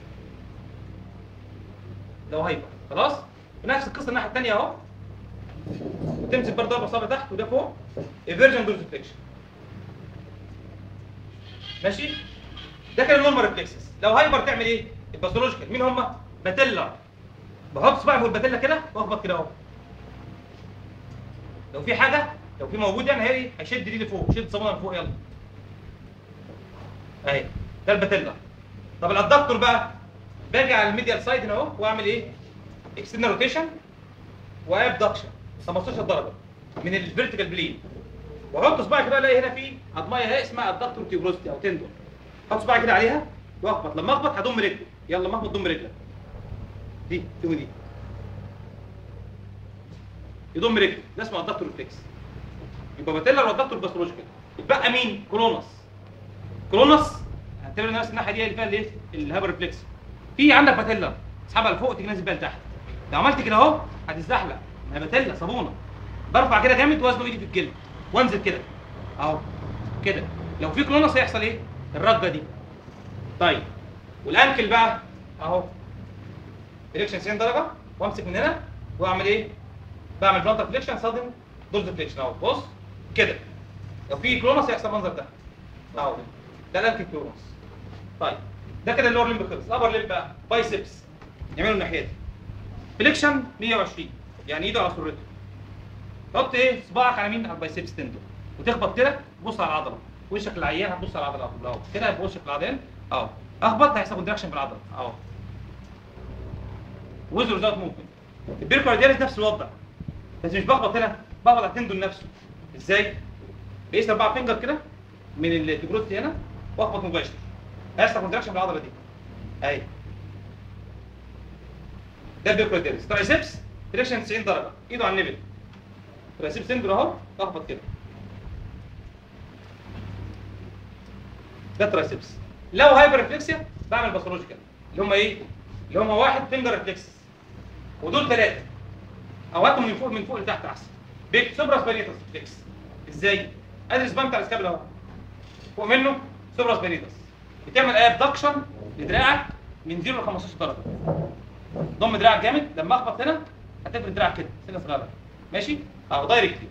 لو هايبر خلاص. ونفس القصه الناحيه الثانيه اهو. وتمسك برضه اربع صوابع تحت وده فوق. ايفيرجن دورز فليكشن. ماشي؟ ده كده النورمال ريفلكسز. لو هايبر تعمل ايه؟ الباثولوجيكال مين هم؟ باتيلا. بحط صباعي فوق الباتيلا كده واخبط كده اهو. لو في حاجه، لو في موجود يعني هي هيشد دي لفوق، شد صابونه لفوق يلا. اهي ده الباتيلا. طب الادكتور بقى باجي على الميديال سايد هنا اهو واعمل ايه؟ اكسترنال روتيشن وابدكشن 15 درجه من الفيرتيكال بلين. واحط صباعي كده الاقي هنا في عظميه اهي اسمها الدكتور تيوبروستي او تندون. احط صباعي كده عليها واخبط. لما اخبط هضم رجلي، يلا لما اخبط ضم رجلك. دي ودي. يضم رجلي، ده اسمه الدكتور ريفلكس. يبقى باتيلا والدكتور باثولوجيكال. يتبقى مين؟ كرونس. كرونس هنعتبر نفس الناحيه دي اللي فيها الايه؟ الهابر ريفلكس. في عندك باتيلا اسحبها لفوق تيجي نازل بيها لتحت. لو عملت كده اهو هتزحلق. ما باتيلا صابونه. برفع كده جامد وازنق ايدي في الجلد وانزل كده اهو كده. لو في كرونس هيحصل ايه؟ الرده دي. طيب والانكل بقى اهو فليكشن 90 درجه وامسك من هنا واعمل ايه؟ بعمل بلانتر فليكشن صادم دورز فليكشن اهو. بص كده. لو في كرونس هيحصل المنظر ده اهو. ده الانكل كرونس. طيب ده كده اللور ليمب خلص. الابر ليمب بقى بايسبس نعمله الناحيه دي. فليكشن 120 يعني ايده على سرته. حط ايه؟ صباعك على مين؟ على البايسبس تندون وتخبط كده. بص على العضله. وشك العيان هتبص على العضله اهو كده. يبقى وشك العيان اهو. اخبط هيحصل كونتراكشن في العضله اهو. ويز ريزلت ممكن. البيركاردياليس نفس الوضع، بس مش بخبط هنا، بخبط على التندون نفسه. ازاي؟ بقيس 4 فينجر كده من التجروتي هنا واخبط مباشر. هيحصل كونتراكشن في العضله دي اهي. ده البيركاردياليس. ترايسبس فليكشن 90 درجه ايده على النبل. ترايسبس تندون اهو اخبط كده. ده ترايسبس. لو هايبر ريفلكسيا بعمل باثولوجيكال اللي هم ايه؟ اللي هم واحد فينجر ريفلكسز ودول ثلاثه. اوقاتهم من فوق لتحت احسن. بيك سوبراس باريتس ريفلكس. ازاي؟ ادي السبان بتاع الاسكابل اهو. فوق منه سوبراس باريتس. بتعمل ابدكشن لدراعك من 0 ل 15 درجه. ضم دراعك جامد. لما اخبط هنا هتفرد دراعك كده سنه صغيره. ماشي؟ اهو دايركتلي.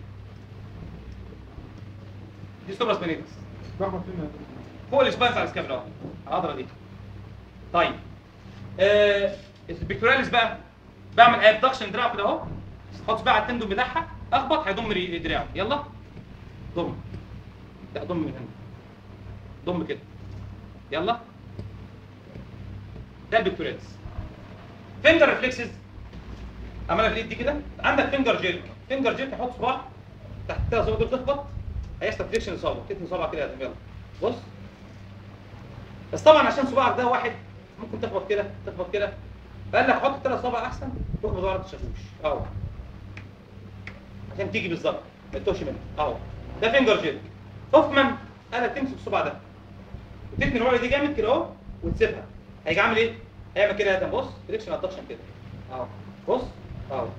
دي سوبراس باريتس. بخبط فين؟ فوق الاسبان بتاع الاسكابل اهو. العضله دي. طيب البيكتوراليس بقى بعمل ابدكشن دراع كده اهو. احط بقى على التندون بتاعها اخبط هيضم دراعه. يلا ضم. لا ضم من هنا. ضم كده. يلا. ده البيكتوراليس. فينجر ريفلكسز عملها في الايد دي كده. عندك فينجر جيرك. فينجر جيرك هحط صباع تحت الثلاث صوابع دول تخبط هيحصل فليكشن اصابه. تتني صباعك كده يلا. بص. بس طبعا عشان صباعك ده واحد ممكن تخبط كده تخبط كده. فقال لك حط الثلاث صوابع احسن واخبط ورا ما تشافوش اهو. عشان تيجي بالظبط ما تتوهش منك اهو. ده فينجر جيرك. هوفمان قال لك تمسك الصبع ده وتتني الورقه دي جامد كده اهو وتسيبها. هيجي عامل ايه؟ هيعمل كده يا بص فليكشن ادكشن كده اهو بص اهو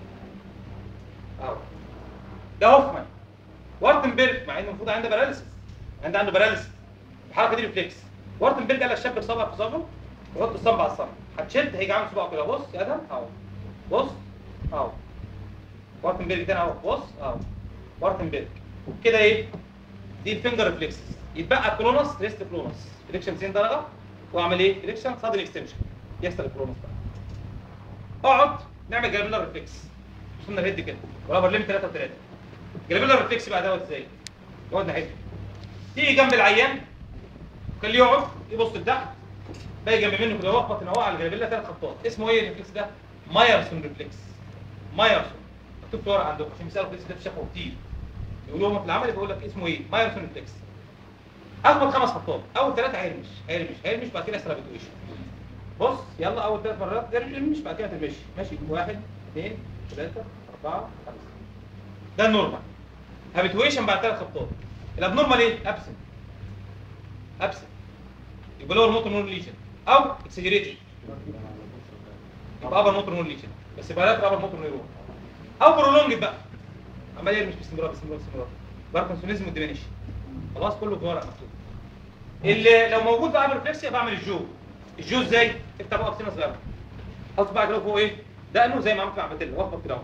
اهو. ده هوفمان. وارتنبرج مع انه المفروض عنده باراليسيس عنده باراليسيس الحركه دي ريفلكس. وارتنبرج قال لك شبك صبعك في صبعه وحط الصبع على الصبع هتشد هيجي عامل صباعه كده بص يا ادهم اهو بص اهو. وارتنبرج تاني اهو بص اهو وارتنبرج كده ايه؟ دي الفينجر ريفلكسز. يتبقى كلونس ريست كلونس فليكشن 90 درجه واعمل ايه؟ فليكشن سادن اكستنشن يحصل الكلونس بقى. اقعد نعمل جرابيلر ريفلكس وصلنا الهيد كده ورابر ليم 3 و3. جرابيلر ريفلكس بقى دوت ازاي؟ يقعد ناحيته تيجي جنب العيان خليه يقعد يبص لتحت باقي جنب منه كده يخبط ان هو على الجرابيلا 3 خطات. اسمه ايه الريفلكس ده؟ مايرسون ريفلكس. مايرسون مكتوب في ورقه عندكم عشان بيسالوا الريفلكس ده في شافه كتير يقولوا لهم في العمل بيقول لك اسمه ايه؟ مايرسون ريفلكس. اخبط 5 خطات اول 3 هيرمش بعد كده سلابيتويشن. بص يلا اول 3 مرات ارمش بعد كده ترمش ماشي 1 2 3 4 5. ده النورمال. هابيتويشن بعد 3 خطات. الابنورمال ايه؟ ابسنت يبقى لور موتور نور ليجن او اكسجريتد يبقى ابر موتور نور ليجن بس يبقى لا ابر موتور نيرون او برولونج بقى عمال يرمش باستمرار باركنسونيزم وديمينيش. خلاص كله في ورق مكتوب. اللي لو موجود بقى ريفلكسيا بعمل الجو ازاي؟ افتح بقى بسيمه صغيره حط بقى كده فوق ايه؟ دقنه زي ما عملت مع باتيلا واخبط كده اهو.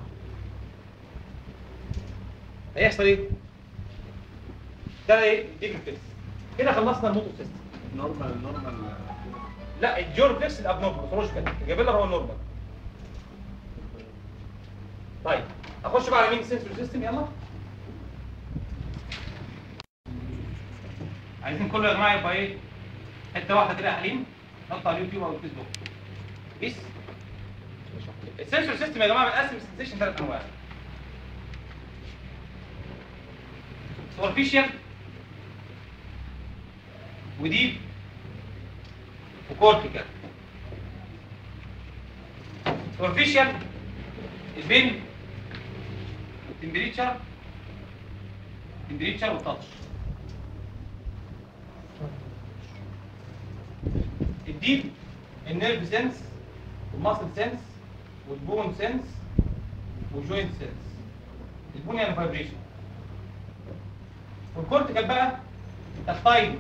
هيحصل ايه؟ ده ايه؟ دي ريفلكس. كده خلصنا الموتور سيستم. نورمال لا الجو ريفلكس الابنورمال باثولوجيكال الجابيلر هو النورمال. طيب اخش بقى على مين السنسور سيستم يلا. عايزين كله يا جماعه يبقى ايه؟ حته واحده كده يا حليم نحطها على اليوتيوب او الفيسبوك. بيس. السنسور سيستم يا جماعه بنقسم السنسيشن 3 انواع. سوبرفيشال وديب وكورتيكال. سوبرفيشال البين والتمبريتشر والتاتش. الديب النيرف سنس والماسل سنس والبون سنس والجوينت سنس. البون يعني فايبريشن. والكورتيكال بقى تاكتايل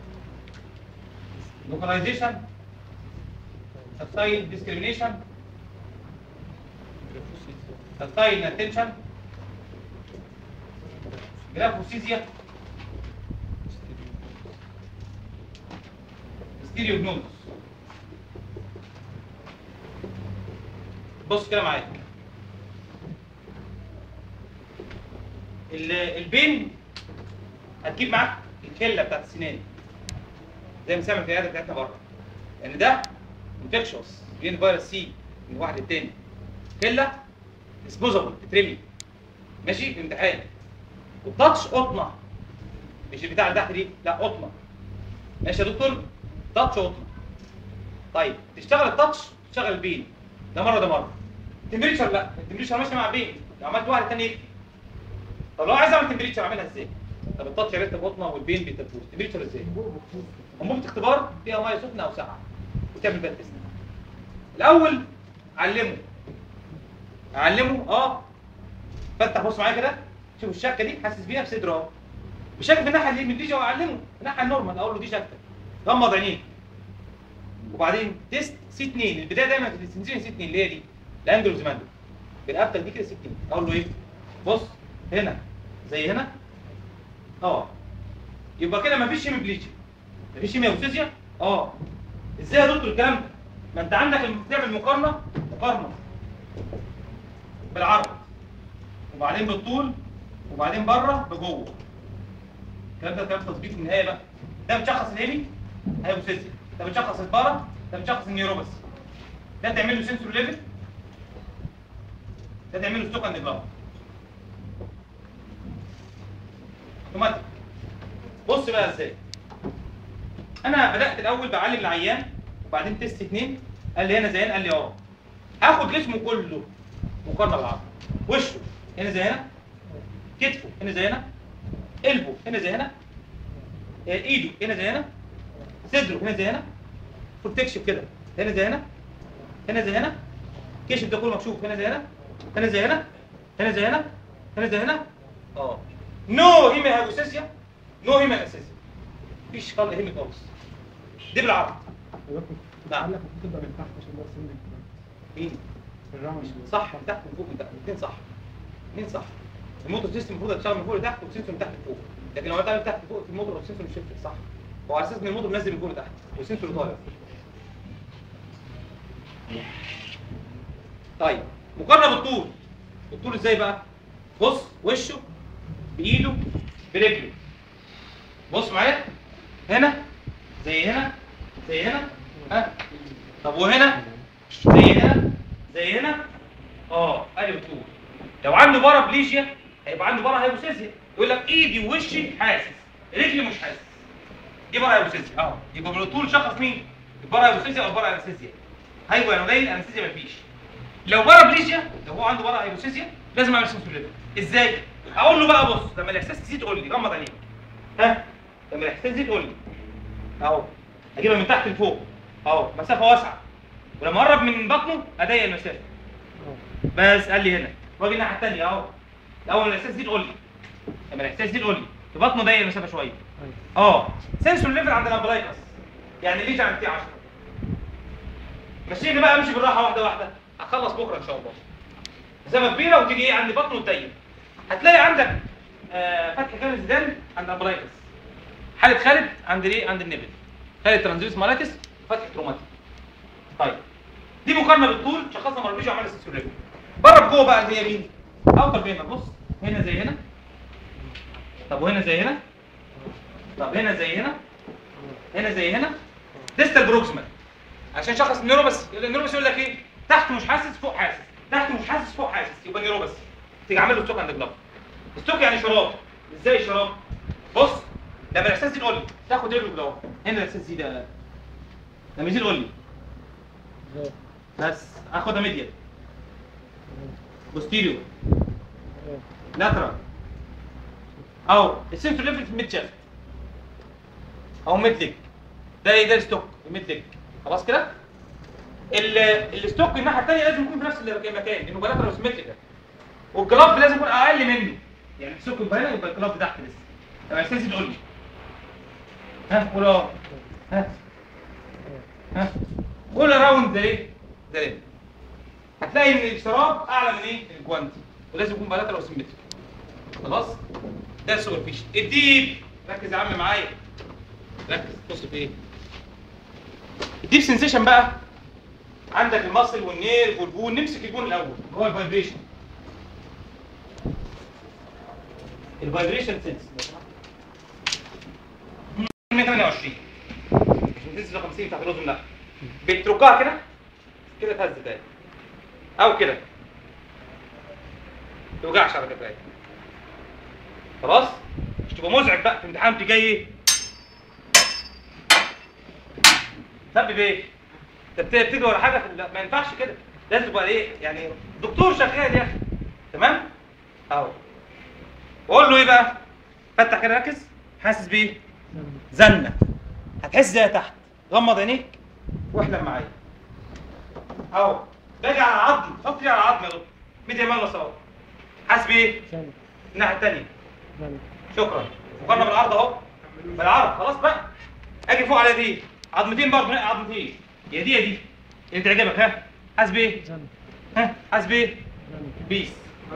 لوكاليزيشن تاكتايل ديسكريميشن تاكتايل اتنشن جرافوسيزيا ستيريوجنوز. بص كده معايا البين هتجيب معاك الكله بتاعت السنان زي ما سامع في العياده بتاعتنا بره لان ده انفكشوس بين فيروس سي من واحد للتاني. كله ديسبوزابل تترمي ماشي في الامتحان. والتاتش قطنه مش البتاع اللي تحت دي لا قطنه ماشي يا دكتور. تاتش قطنه. طيب تشتغل التاتش تشتغل البين ده مره ده مره. التمبريتشر لا التمبريتشر ماشي مع البين لو عملت واحد تاني يكفي. طب لو عايز اعمل تمبريتشر اعملها ازاي؟ طب التاتش عرفت بقطنه والبين بيتنفوذ التمبريتشر ازاي؟ انبوبه اختبار فيها ميه سخنه او ساقعه وتعمل بيها التست. الاول علمه فتح بص معايا كده شوف الشكه دي حاسس بيها في صدره اهو. بشكل في الناحيه اللي من دي واعلمه الناحيه النورمال اقول له دي شكه غمض عينيك. وبعدين تيست سي 2 البدايه دايما في الاستنسيشن سي 2 اللي هي دي الانجلوز ماندو بالقبله دي كده سي 2 اقول له ايه؟ بص هنا زي هنا يبقى كده مفيش هيمي بليتشنج مفيش هيمي اوستيزيا. ازاي يا دكتور الكلام ده؟ ما انت عندك لما بتعمل مقارنه بالعرض وبعدين بالطول وبعدين بره بجوه. الكلام ده كلام تظبيط النهايه بقى. ده بتشخص الهيمي هيوستيزيا، ده بتشخص البارا، ده بتشخص النيوروباثي. ده تعمل له سنسور ليفل، ده تعمل له ستوك اند جلاف اوتوماتيك. بص بقى ازاي. انا بدات الاول بعلم العيان وبعدين تيست 2 قال لي هنا زي هنا قال لي هاخد جسمه كله مقارنه بالعرض. وشه هنا زي هنا، كتفه هنا زي هنا، قلبه هنا زي هنا، ايده هنا زي هنا، صدره هنا زي هنا، المفروض تكشف كده هنا زي هنا، هنا زي هنا، كشف ده كله مكشوف هنا زي هنا، هنا زي هنا، هنا زي هنا، هنا زي هنا. نو هيما هايبوسيسيا، نو هيما اسيسيا، مفيش خلق هيمي خالص. دي بالعرض. نعم. قال لك المفروض تبدا من تحت عشان ده السن ايه؟ الراوند صح، من تحت من فوق من تحت، الاثنين صح. الاثنين صح. الموتور سيستم المفروض يشتغل من فوق لتحت والسنسور من تحت لفوق، لكن لو عملت من تحت لفوق في الموتور والسنسور مش هيفرق. صح. هو على اساس ان الموتور منزل من فوق لتحت والسنسور طالع. طيب مقارنه بالطول. الطول ازاي بقى؟ بص وشه بايده برجله. بص معايا هنا زي هنا زي هنا. ها طب وهنا زي هنا زي هنا. ادي الطول. لو عنده بارابليجيا هيبقى عنده بارا هايبوسيسيا، يقول لك ايدي ووشي حاسس، رجلي مش حاسس. دي بارا هايبوسيسيا. يبقى بالطول شخص مين؟ البارا هايبوسيسيا او البارا انستيزيا. هايبو يعني قليل، انستيزيا مفيش. لو بارابليجيا، لو هو عنده بارا هايبوسيسيا لازم اعمل سنسور ليفل. ازاي؟ اقول له بقى بص، لما الاحساس تزيد قول لي، غمض عينيك. ها لما الاحساس يزيد قول لي. اهو اجيبها من تحت لفوق اهو، مسافه واسعه، ولما اقرب من بطنه اضيق المسافه. بس قال لي هنا، واجي الناحيه الثانيه اهو. اول ما الاحساس يزيد قول لي، لما الاحساس يزيد قول لي، في بطنه ضيق المسافه شويه. سنسور ليفل عند الامبلايكس، يعني ليجي عند تي 10. مشيني بقى امشي بالراحه واحده واحده، هخلص بكره ان شاء الله. مسافه كبيره وتيجي ايه عند بطنه وتضيق. هتلاقي عندك فتح كامل زيدان عند الامبلايكس، حاله خالد عند ايه؟ عند النبل، خالد ترانزيوس مالاتس، فتح تروماتيك. طيب دي مقارنه بالطول، شخصنا مربيجي وعملنا سنسور ليفل. بره جوه بقى اللي هي مين؟ اوتر بينر. بص هنا زي هنا، طب وهنا زي هنا، طب هنا زي هنا، هنا زي هنا. ديستال بروكسيمال عشان شخص النيوروباث. النيوروباث يقول لك ايه؟ تحت مش حاسس فوق حاسس، تحت مش حاسس فوق حاسس، يبقى نيوروباث. تيجي عامل له ستوك عند الجلاب. ستوك يعني شراب. ازاي شراب؟ بص لما الاحساس يزيد قول لي، تاخد رجله كده اهو، هنا الاحساس يزيد لما يزيد قول لي. بس اخدها ميديال، بوستيريو، لاترال، او السنسور ليفل في الميد شافت او ميد ليج. ده ايه؟ ده الستوك الميد ليج. خلاص كده. الستوك الناحيه الثانيه لازم يكون في نفس المكان، لانه لاترال وسيمتريكال، والجلاف لازم يكون اقل منه. يعني الستوك يبقى هنا يبقى الجلاف تحت لسه. لما الاحساس يزيد قول لي. قول قول راوند ده ايه؟ ده ليه؟ هتلاقي ان الشراب اعلى من ايه؟ الجوانتي، ولازم يكون بلاترال وسيمتريكال. خلاص؟ ده السوبرفيشن. الديب، ركز يا عم معايا. ركز، بص في ايه؟ الديب سنسيشن بقى عندك المصل والنيرف والبون. نمسك البون الاول، هو الفايبريشن. الفايبريشن سنس 128 مش 256 بتاعت الاذن، لا بتركها كده كده تهز تاني او كده، ما توجعش على فكره. خلاص؟ مش تبقى مزعج بقى في امتحان جاي ايه؟ تسبب ايه؟ انت بتجري ورا حاجه لا ما ينفعش كده، لازم تبقى ايه؟ يعني دكتور شغال يا اخي. تمام؟ اهو. واقول له ايه بقى؟ فتح كده ركز، حاسس بايه؟ زنه. هتحس زي تحت، غمض عينيك واحلم معايا. اهو باجي على عظم، حط لي على عظم يا دكتور. ميديا مالس اهو. حاسس بايه؟ الناحيه الثانيه. شكرا. مقارنه بالعرض اهو. بالعرض خلاص بقى. اجي فوق على دي عظمتين برضه، نقي عظمتين. يا دي يا دي. اللي تعجبك. ها؟ حاسس بايه؟ حاسس بايه؟ بيس.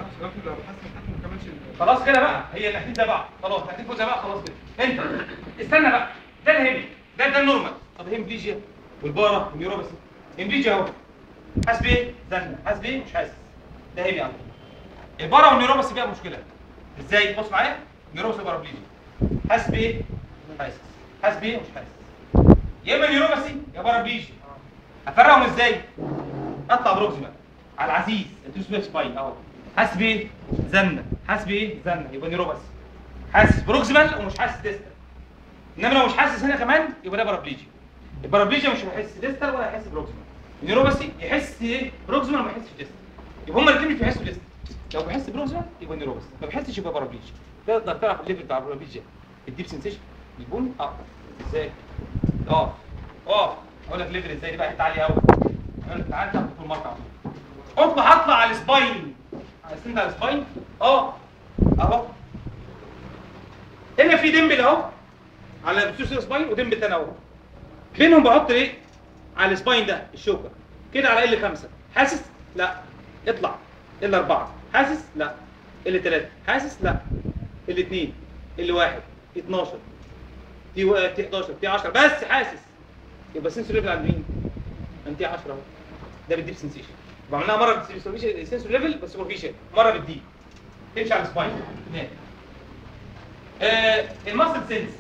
خلاص كده بقى، هي الناحيتين زي بعض. خلاص الناحيتين فوق زي بعض. خلاص كده. انت استنى بقى، ده الهيمي، ده النورمال. طب هيمبليجيا والبارا والنيوروباثي. هيمبليجيا اهو. حاسس بايه؟ زنه. حاسس بايه؟ مش حاسس. ده هيمي اهو. البارا والنيوروباثي فيها مشكله. ازاي؟ بص معايا. نيوروباثي بارابليجيا. حاسس بايه؟ حاسس. حاسس بايه؟ مش حاسس. يا اما نيوروباثي يا بارابليجيا. افرقهم ازاي؟ اطلع بروكسيمال على العزيز التوسبيك سباين اهو. حاسس بايه؟ زنه. حاسس بايه؟ زنه، يبقى نيوروباثي. حاسس بروكسيمال ومش حاسس ديستال. انما لو مش حاسس هنا كمان يبقى ده بارابليجيا. البارابليجيا مش هيحس ديستال ولا هيحس بروكسيمال. النيوروباثي يحس ايه؟ بروكسيمال وما يحسش ديستال. يبقى هما الاثنين مش بيحسوا ديستال. لو بيحس بروكسيمال يبقى نيوروباثي، ما بيحسش يبقى بارابليجيا. تقدر تعرف الليفل بتاع البروفيجن الديب سنسيشن البون ازاي؟ اقف اقول لك ليفل ازاي دي بقى حته عاليه قوي. اقول لك تعالى تاخد في المركع اطلع هطلع على السباين عايزين على السباين اهو هنا في دمبل اهو على البروسيسور سباين ودمبل تاني اهو بينهم بحط ايه؟ على السباين ده الشوكه كده على ال 5 حاسس؟ لا اطلع ال 4 حاسس؟ لا ال 3 حاسس؟ لا ال 2 ال 1 12 تي 11 تي 10 بس حاسس يبقى سنسور ليفل عند مين؟ عند تي 10 اهو ده بالديب سنسيشن وعملناها مره بالسنسور ليفل بس سوبرفيشال مره بالديب تمشي على السباين هناك. الماسل سنس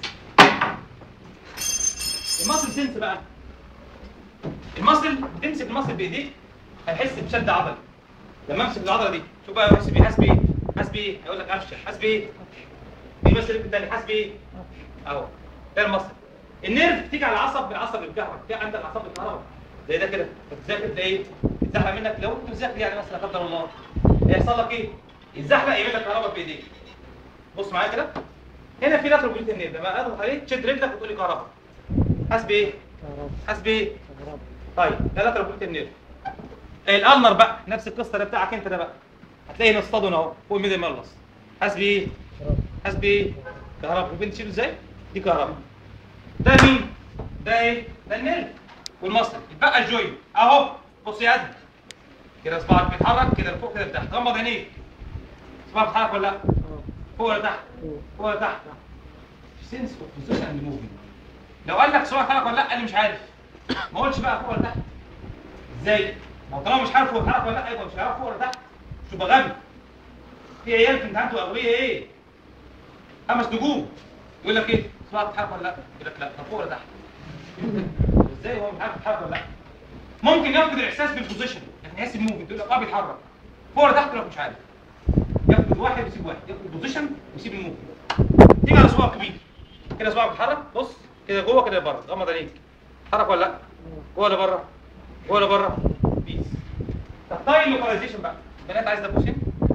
بقى الماسل تمسك الماسل بايديك هتحس بشد عضلي لما امسك العضله دي شوف بقى حاسس بايه حاسس بايه هيقول لك ابشر حاسس بايه دي مثل الثاني حاسس بايه اهو ده الماسل. النيرف بتيجي على العصب بالعصب الكهرباء في عندك اعصاب الكهرباء زي ده كده فتذاكر تلاقي يتزحلق منك لو انت بتذاكر يعني مثلا لا قدر الله هيحصل لك ايه؟ يتزحلق يعمل لك كهرباء في ايديك. بص معايا كده هنا في لاترال بوليت النيرف لما اضغط عليه تشد رجلك وتقول لي كهرباء حاسس بايه؟ حاسس بايه؟ طيب ده لاترال بوليت النيرف. الالنر بقى نفس القصه ده بتاعك انت ده بقى هتلاقي نصطادون اهو فوق الميدل مالس حاسس بايه؟ حاسس بايه؟ كهرباء وبين تشيله ازاي؟ دي كهرباء. ده مين؟ ده ايه؟ ده النيرف والمصل. يتبقى الجوين اهو بص يا قد كده صباعك بيتحرك كده لفوق كده لتحت غمض عينيك صباعك بيتحرك ولا لا؟ فوق ولا تحت؟ فوق ولا تحت؟ سنس اوف بوزيشن اند موفمنت. لو قال لك صباعك بيتحرك ولا لا انا مش عارف ما قولش بقى فوق ولا تحت. ازاي؟ ما هو طالما مش عارف هو بيتحرك ولا لا يبقى مش هيعرف فوق ولا تحت. مش تبقى غبي. في عيال في امتحانات اغبياء ايه؟ 5 نجوم يقول لك ايه؟ صباعك بيتحرك ولا لا؟ يقول لك لا طب فوق ولا تحت؟ ازاي هو مش عارف يتحرك ولا لا؟ ممكن يفقد الاحساس بالبوزيشن يعني يحس بموفمنت يقول لك بيتحرك فوق ولا تحت يقول لك مش عارف. يفقد واحد ويسيب واحد يفقد البوزيشن ويسيب الموفمنت. تيجي على صباعك كبير كده صباعك بيتحرك بص كده جوه كده بره غمض عينيك اتحرك ولا لا؟ جوه ولا بره؟ جوه ولا بره؟ بيس. تختار اللوكاليزيشن بقى البنات عايزه بوزيشن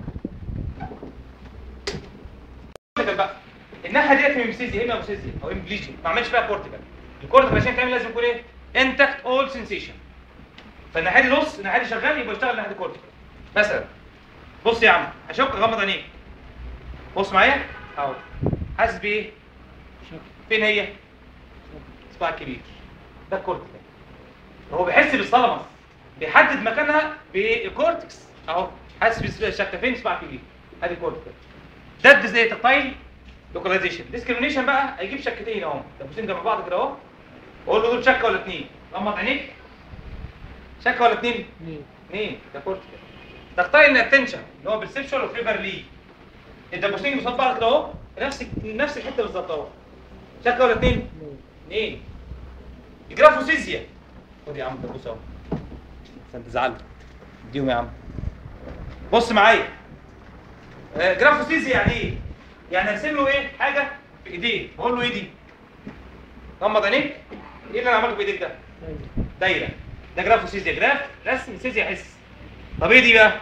بقى الناحيه ديت هيمسيزيا اما هيمسيزيا او امبليجن ما اعملش فيها كورتيكال. الكورتيكال عشان تعمل لازم يكون ايه؟ انتكت اول سنسيشن. فالناحيه دي نص الناحيه دي شغال يبقى يشتغل الناحيه دي كورتيكال. مثلا بص يا عم هشك غمض عينيك بص معايا اهو حاسس بايه؟ فين هي؟ صباع كبير ده الكورتيكال. هو بيحس بالثالاموس بيحدد مكانها بالكورتكس اهو حاسس بالشكه فين صباع كبير ادي الكورتيكال. ده زي تقايل لوكاليزيشن. ديسكريميشن بقى هيجيب شكتين اهو دبوسين جنب بعض كده اهو واقول له دول شكه ولا اتنين غمض عينيك شكه ولا اتنين؟ اتنين ده كورتيكال. تقايل الاتنشن اللي هو بالسيبشوال وفريبر لي الدبوسين قصاد بعض كده اهو نفس الحته بالظبط اهو شكه ولا اتنين؟ اتنين. الجرافوسيزيا خد يا عم دبوس اهو عشان تزعل اديهم يا عم بص معايا. جرافوسيزيا يعني ايه؟ يعني ارسم له ايه؟ حاجه في ايديه بقول له ايه دي؟ غمض عينيك ايه اللي انا عملته بايديك ده؟ دايره ده جرافوسيزيا جراف رسم سيزيا حس. طب ايه دي بقى؟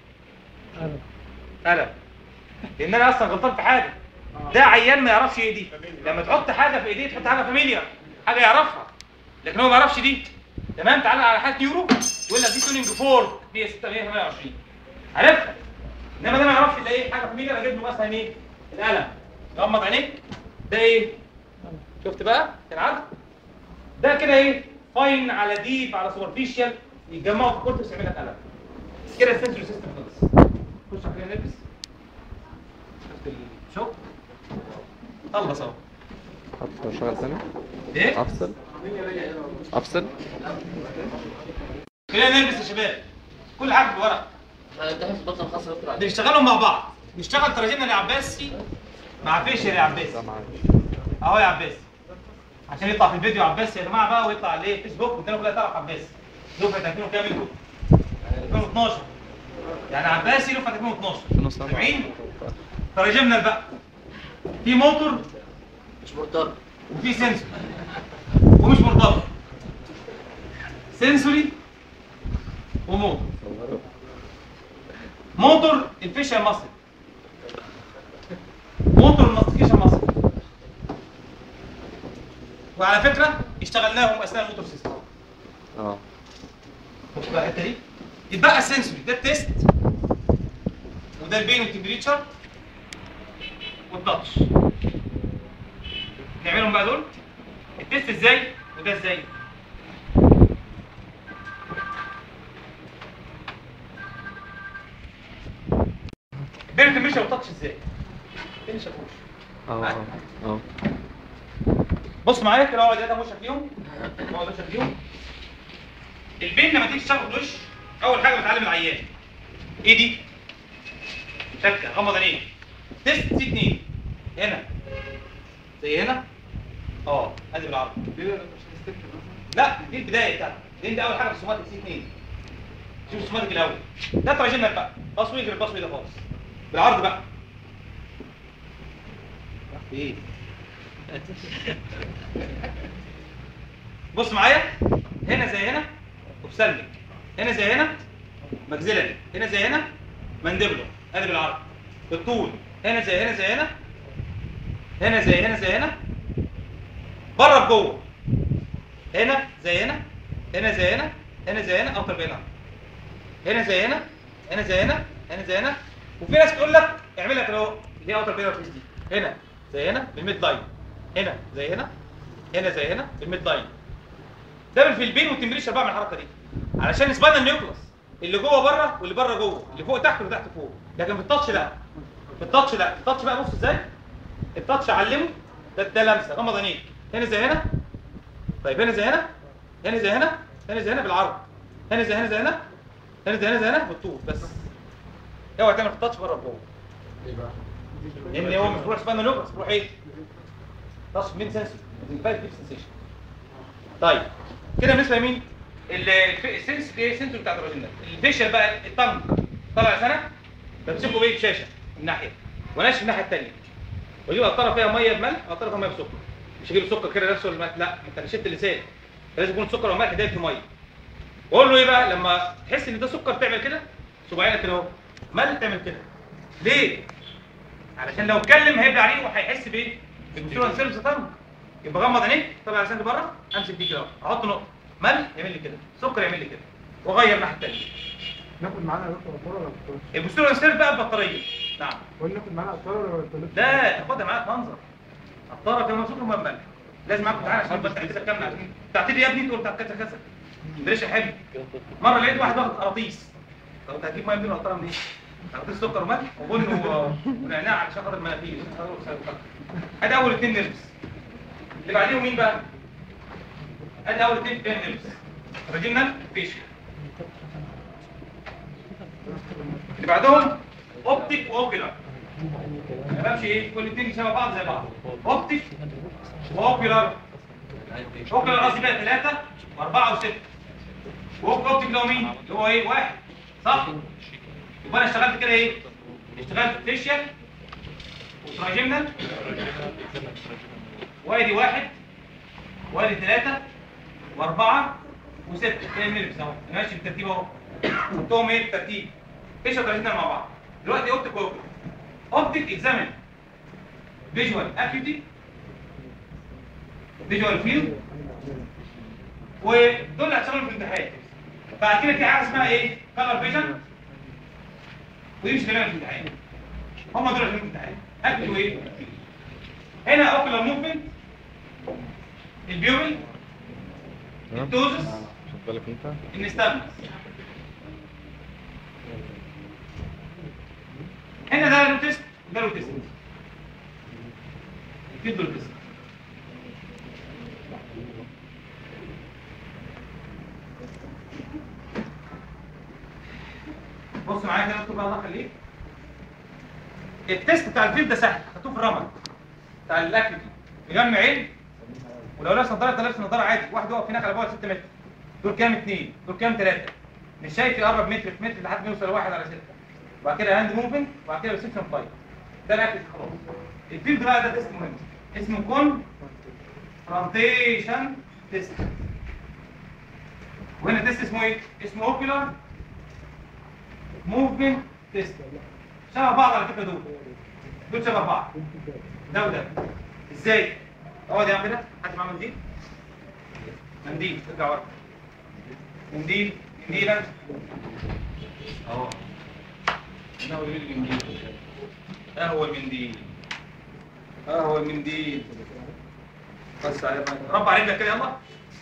قلم. لان انا اصلا غلطان في حاجه ده عيان ما يعرفش ايه دي. لما تحط حاجه في ايديه تحط حاجه فاميليار حاجه يعرفها لكن هو ما يعرفش دي. تمام تعالى على حاله نيورو يقول لك دي تونينج فورك 128 عرفها انما ده ما يعرفش الا ايه حاجه فاميليار اجيب له مثلا ايه؟ القلم. غمض عينيك ده ايه؟ شفت بقى؟ كان عارف؟ ده كده ايه؟ فاين على ديب على سوبرفيشال يتجمعوا في الكورتكس يعمل لك قلم. كده السنسوري سيستم خلص. خش على كده نلبس. شفت الشغل؟ خلص اهو. اشتغل ثاني؟ ايه؟ افصل خلينا نلبس يا شباب. كل حاجه في الورق. ده في بطن خاص دكتور بنشتغلهم مع بعض. نشتغل تراجمنا لعباسي مع فيشر يا عباسي. اهو يا عباسي. عشان يطلع في الفيديو عباسي يا جماعه بقى ويطلع على فيسبوك والدنيا كلها تعرف عباسي. دفعه 2000 كام انتوا؟ 2012. يعني عباسي دفعه 2012. 70 تراجمنا بقى. في موتور مش مرتبط وفي سنسور ومش مرتبط. سنسوري وموتور. موتور الفيشال ماسل موتور الماستيكيشن مصر. وعلى فكره اشتغلناهم اثناء الموتور سيستم. بص بقى الحته دي. يتبقى السنسوري، ده التيست وده البين والتمبريتشر والتاتش. نعملهم بقى دول. التيست ازاي وده ازاي. البين والتمبريتشر والتاتش ازاي؟ فين شافوش؟ بص معايا كده، اقعد ادي وشك فيهم. اقعد وشك فيهم. البين لما تيجي تشتغل وش، اول حاجه بتعلم العيان ايه دي؟ شكه غمض عينيك. تيست سي 2 هنا زي هنا. ادي بالعرض. لا دي البدايه بتاعتك. دي اول حاجه في السوماتيك سي 2. شوف السوماتيك الاول. ده تراجينال بقى. باصوي غير الباصوي ده خالص. بالعرض بقى. ايه؟ بص معايا. هنا زي هنا وبسلك. هنا زي هنا مجزلة. هنا زي هنا مندبله. ادي بالعرض. بالطول. هنا زي هنا زي هنا. هنا زي هنا زي هنا. بره بجوه. هنا زي هنا. هنا زي هنا. هنا زي هنا اوتر بين. هنا زي هنا. هنا زي هنا. هنا زي هنا. وفي ناس تقول لك اعملها كده اهو. دي اوتر بين دي. هنا زي هنا بالميد لاين. هنا زي هنا. هنا زي هنا بالميد لاين. ده في البين والتمبريتشر بعمل الحركه دي علشان اسبان النيوكلس اللي جوه بره واللي بره جوه، اللي فوق تحت واللي تحت فوق. لكن في التاتش لا. في التاتش لا. التاتش بقى بص ازاي. التاتش علمه. ده لمسه. غمض عينيك. هنا زي هنا. طيب هنا زي هنا. هنا زي هنا. هنا زي هنا بالعرض. هنا زي هنا زي هنا. هنا زي هنا زي هنا بالطول بس. اوعى تعمل في التاتش بره جوه. ايه بقى؟ لان هو مش بيروح اسبان النيوكلس، بيروح ايه؟ تاتش مين سنسور. الفايت ديب سنسيشن. طيب كده بالنسبه لمين؟ السنس دي سنسور بتاع الراجل. الفيشل بقى الطنج طالع سنه بمسكه بايه بشاشه من ناحيه وناشف الناحيه الثانيه واجيب قطره فيها ميه بملح وقطره فيها ميه بسكر. مش اجيب السكر كده نفسه ولا الملح، لا انت نشفت اللسان. لازم يكون سكر وملح دايب في ميه. واقول له ايه بقى لما تحس ان ده سكر تعمل كده صباعينك كده اهو. ملح تعمل كده. ليه؟ علشان لو اتكلم هيبقى عليه وهيحس بايه؟ بالبسيولار سيلز طنج. يبقى غمض عينيك طلع لسانك بره امسك دي كده احط نقطه ملح يعمل لي كده، سكر يعمل لي كده، واغير الناحيه الثانيه. ناخد معانا دكتور قطاره ولا دكتور؟ البوستيريور سيرف بقى البطاريه. نعم. قلنا ناخد معانا قطاره ولا دكتور؟ لا تاخدها معاك منظر. قطاره كمان سكر وميه ملح. لازم معاك تعالى عشان بس كده كامله عشان تعتدي يا ابني تقول بتاع كذا كذا. دريش حلو. مره لقيت واحد واخد قراطيس. طب انت هتجيب ميه منين قطاره منين؟ قراطيس سكر وملح وبن ونعناع علشان خاطر المناخير. ادي اول اثنين نلبس. اللي بعديهم مين بقى؟ ادي اول اثنين نلبس. راجلنا فيشل. اللي بعدهم اوبتيك واوكيولار. انا بمشي ايه؟ كل اثنين شبه بعض زي بعض. اوبتيك واوكيولار. اوكيولار قصدي بقى 3 و4 و6. واوبتيك اللي هو مين؟ اللي هو ايه؟ 1 صح؟ يبقى انا اشتغلت كده ايه؟ اشتغلت فيشل وتراجمنال وادي 1 وادي 3 و4 و6 كده نلبس اهو. ماشي بالترتيب اهو. حطهم ايه بالترتيب؟ ايش تراجمنال مع بعض. دلوقتي اوبتيك واوكيولار. اوبتيك اكزامين فيجوال اكيوتي فيجوال فيلد ودول اللي هتشتغلوا في الامتحان. بعد كده في حاجه اسمها ايه؟ كلر فيجن ودي مش هتلاقيها في الامتحان. هم دول اللي في الامتحان. اكيوتي وايه؟ هنا اوكيولار موفمنت البيوبل التوزس خد بالك انت النستابلس. هنا ده له تيست وده له تيست. الفيد له تيست. بص معايا كده اكتب الله يخليك. التيست بتاع الفيد ده سهل، حطوه في الرمل بتاع الاكتيفيتي. يجمع عين ولو لابس نظاره انت لابس نظاره عادي، واحد يقف هناك على بعد 6 متر. دول كام 2؟ دول كام 3؟ مش شايف يقرب متر في متر لحد ما يوصل 1 على 6. وبعد كده هاند موفمنت وبعد كده ريسبشن فايت. ده الاكتيفيتي خلاص. الفيلد بقى ده تيست مهم اسمه كونفرونتيشن تيست. وهنا تيست اسمه ايه؟ اسمه اوكيولار موفمنت تيست. شبه بعض على فكره دول. دول شبه بعض. ده وده. ازاي؟ اقعد يا عم كده، حد معاه منديل؟ منديل، ارجع ورا. منديل، منديلا. اهو. هنا هو المنديل. اهو المنديل. اهو المنديل. بس على ربع رجلك كده يلا.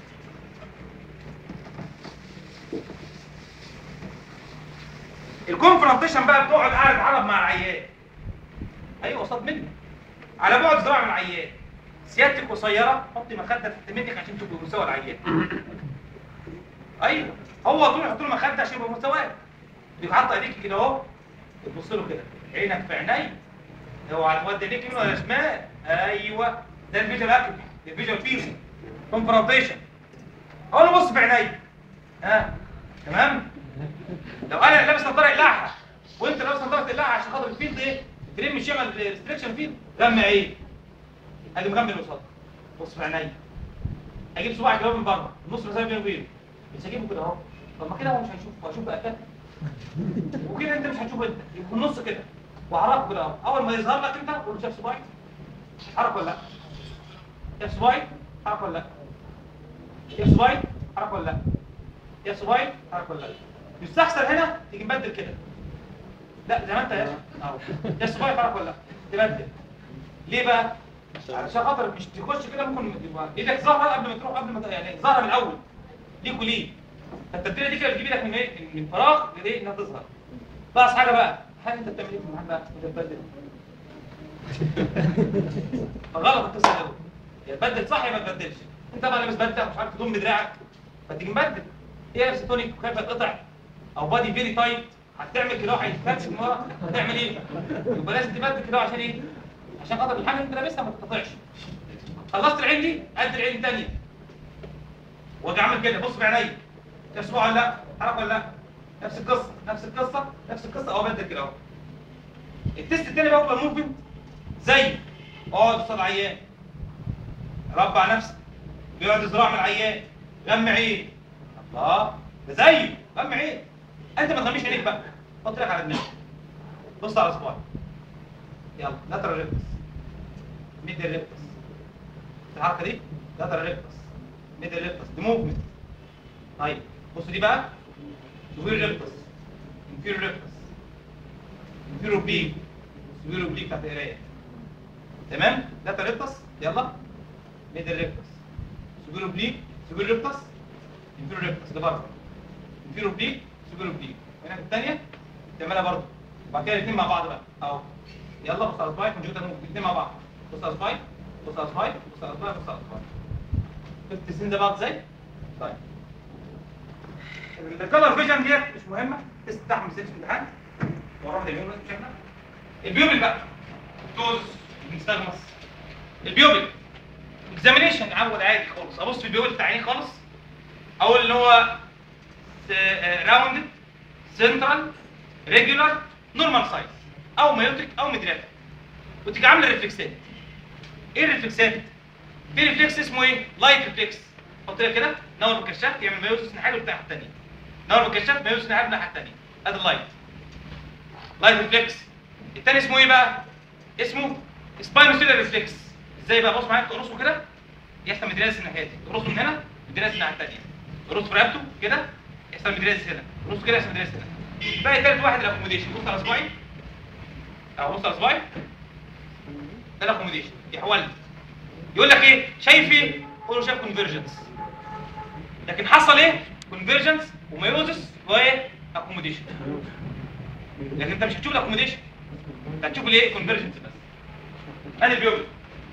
الكونفرونتيشن بقى بتقعد قاعد تتعرض مع العيان. ايوه قصاد منك. على بعد ذراع من العيان. سيادتك قصيره، حطي مخده تحت منك عشان تبقي مستوى العيان. ايوه هو طول يحط له مخده عشان يبقى مستواه. بيتحط ايديك كده اهو، تبص له كده، عينك في عيني. اوعى تودي ايديك يمين ولا شمال. ايوه ده الفيجوال اكتف، الفيجوال فيلد كونفرونتيشن. اقول له بص في عيني. ها تمام؟ لو انا لابس نظاره اقلعها وانت لابس نظاره تقلعها عشان خاطر الفيلد ايه؟ الفريم مش يعمل ريستريكشن فيلد. غمى ايه؟ ادي مغمي اللي قصادك. بص في عيني. اجيب صباعي كده من بره، النص مسافه بينه وبينه. مش هجيبه كده اهو. طب ما كده هو مش هيشوف، هو هيشوف بقى كده. وكده انت مش هتشوف، انت يكون النص كده. وحركه كده اهو. اول ما يظهر لك انت قول له شايف صباعي؟ حرك ولا لا؟ شايف صباعي؟ حرك ولا لا؟ شايف صباعي؟ حرك ولا لا؟ شايف صباعي؟ حرك ولا لا؟ يستحسن هنا تيجي مبدل كده. لا زي ما انت اهو. شايف صباعي؟ حرك ولا لا؟ تبدل. ليه بقى؟ علشان خاطر مش تخش كده ممكن يبقى ايدك ظاهره قبل ما تروح، قبل ما يعني ظاهره من الاول. ليك وليه؟ فالتبديله دي كده بتجيب لك من ايه؟ من فراغ لايه؟ انها تظهر. ناقص حاجه بقى، هل انت بتعمل ايه في المحل بقى؟ بتبدل. فغلط القصه دي. يا تبدل صح يا ما تبدلش. انت بقى لابس بدله مش عارف تضم بدراعك فتيجي مبدل. ايه لابس تونيك وخايف تقطع او بادي فيري تايت، هتعمل كده هيتكتش من ورا، هتعمل ايه؟ يبقى لازم تبدل كده عشان ايه؟ عشان خاطر الحاجه اللي انت لابسها ما تتقطعش. خلصت العين دي قد العين الثانيه. واجي اعمل كده بص بعيني. شايف صباعي ولا لا؟ حرك ولا لا؟ نفس القصه نفس القصه نفس القصه اهو بدل كده اهو. التست الثاني بقى هو موفمنت زي اقعد قصاد العيان. ربع نفسك. بيقعد ذراع من العيان. غمي عين. الله ده زيه غمي عين. انت ما تغميش عينيك بقى. حط لك على دماغك. بص على صباعي. يلا لاترال ريبتس. ميدل ريبتس. الحركه دي لاترال ريبتس. ميدل ريبتس دي موفمنت. طيب بص دي بقى سوبير ريبتس. انفيرو ريبتس. انفيرو بليك. سوبيرو بليك بتاعت القرايه. تمام؟ لاترال ريبتس يلا. ميدل ريبتس. سوبيرو بليك. سوبير ريبتس. انفيرو ريبتس لبره. انفيرو بليك. سوبيرو بليك. هنا في الثانيه تعملها برضه. وبعد كده الاثنين مع بعض بقى اهو. يلا بص على سبايك ونشوف الاثنين مع بعض. بص على سبايك. بص على سبايك. بص على سبايك. بص على سبايك. شفت السن ده بعض ازاي؟ طيب. الكالر فيجن ديت مش مهمه، تستحمل سيف الامتحان. وراها اليوم لازم شكلها. البيوبل بقى. توز مستغمص. البيوبل. اكزامينيشن اول عادي خالص، ابص في البيوبل بتاع عيني خالص. اقول اللي هو راوندد سنترال ريجولار نورمال سايز او مايوتيك او ميدرياتيك. وتيجي عامله ريفلكسات. ايه الريفلكسات؟ في ريفلكس اسمه ايه؟ لايت ريفلكس. حط لها كده نور بالكشاف يعمل مايوسس ناحيه والناحيه الثانيه. نور بالكشاف مايوسس ناحيه والناحيه الثانيه. ادي اللايت. لايت ريفلكس. الثاني اسمه ايه بقى؟ اسمه سباينوسيلر ريفلكس. ازاي بقى؟ بص معايا تقرصه كده يحصل مدريس الناحيه دي، تقرصه من هنا مدريس الناحيه الثانيه. تقرصه في رقبته كده يحصل مدريس هنا، تقرصه كده يحصل مدريس هنا. باقي ثالث واحد الاكوموديشن. بص على صباعي اهو. بص على صباعي ده الاكوموديشن. يحول يقول لك ايه؟ شايف ايه؟ قول له شايف كونفرجنس. لكن حصل ايه؟ كونفرجنس ومايوزس وايه؟ اكوموديشن. لكن انت مش هتشوف الاكوموديشن، انت هتشوف الايه؟ كونفرجنس بس. ادي البيوبل.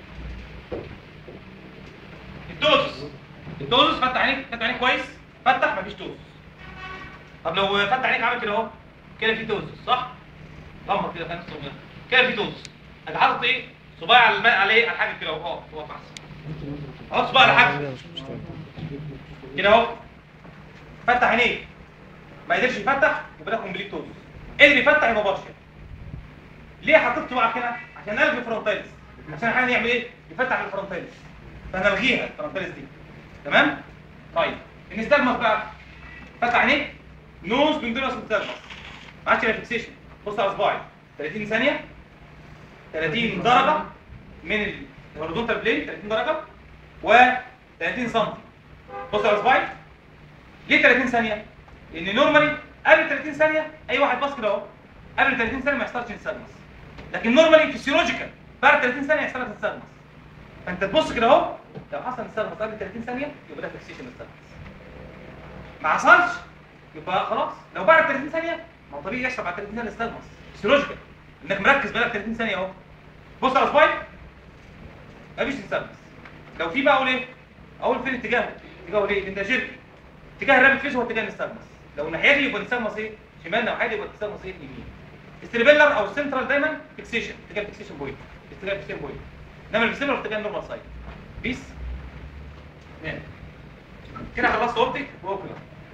الدوزس. الدوزس فتح عينيك، فتح عينيك كويس، فتح مفيش دوزس. طب لو فتح عينيك عامل كده اهو، كده في دوزس صح؟ غمض كده خلينا نصور كده في دوزس. انا حاطط ايه؟ صباعي على الماء على ايه؟ على حاجه كده اهو. هو احسن. احط صباعي على حاجه كده اهو. فتح عينيك ما قدرش يفتح يبقى ده كومبليت دوزس. قدر يفتح يبقى بارشل. ليه حطيت صباعك هنا؟ عشان الغي الفرونتاليس. عشان احيانا يعمل ايه؟ يفتح الفرونتاليس. فهنلغيها الفرونتاليس دي. تمام؟ طيب النستجمس بقى. فتح عينيك نوز بندورس نستجمس. ما عادش ريفلكسيشن. بص على صباعي 30 ثانيه 30 درجه من الهوريزونتال بلين، 30 درجه و 30 سم. بص على صباعي، ليه 30 ثانيه؟ لان نورمالي قبل 30 ثانيه اي واحد باص كده اهو قبل 30 ثانيه ما يحصلش انسجمس، لكن نورمالي فيسيولوجيكال بعد 30 ثانيه يحصل لك انسجمس. فانت تبص كده اهو، لو حصل انسجمس قبل 30 ثانيه يبقى ده فيكسيشن انسجمس. ما حصلش يبقى خلاص. لو بعد 30 ثانيه ما هو طبيعي يحصل بعد 30 ثانيه انسجمس فيسيولوجيكال، انك مركز بقالك 30 ثانيه اهو. بص على صباعي مفيش انسجمس. لو في بقى اقول ايه؟ اقول فين اتجاهه؟ اتجاهه ليه؟ انت جيرك اتجاه الرابط فيس هو اتجاه الانسجمس. لو ناحيتي يبقى الانسجمس ايه؟ شمال، ناحيتي يبقى الانسجمس ايه؟ يمين. الستريبيلر او السنترال دايما فيكسيشن، اتجاه الفيكسيشن بوينت، اتجاه الفيكسيشن بوينت. انما الفيسيبلر اتجاه النورمال سايد. بيس. نعم. كده خلصت اوبتيك واوكلر.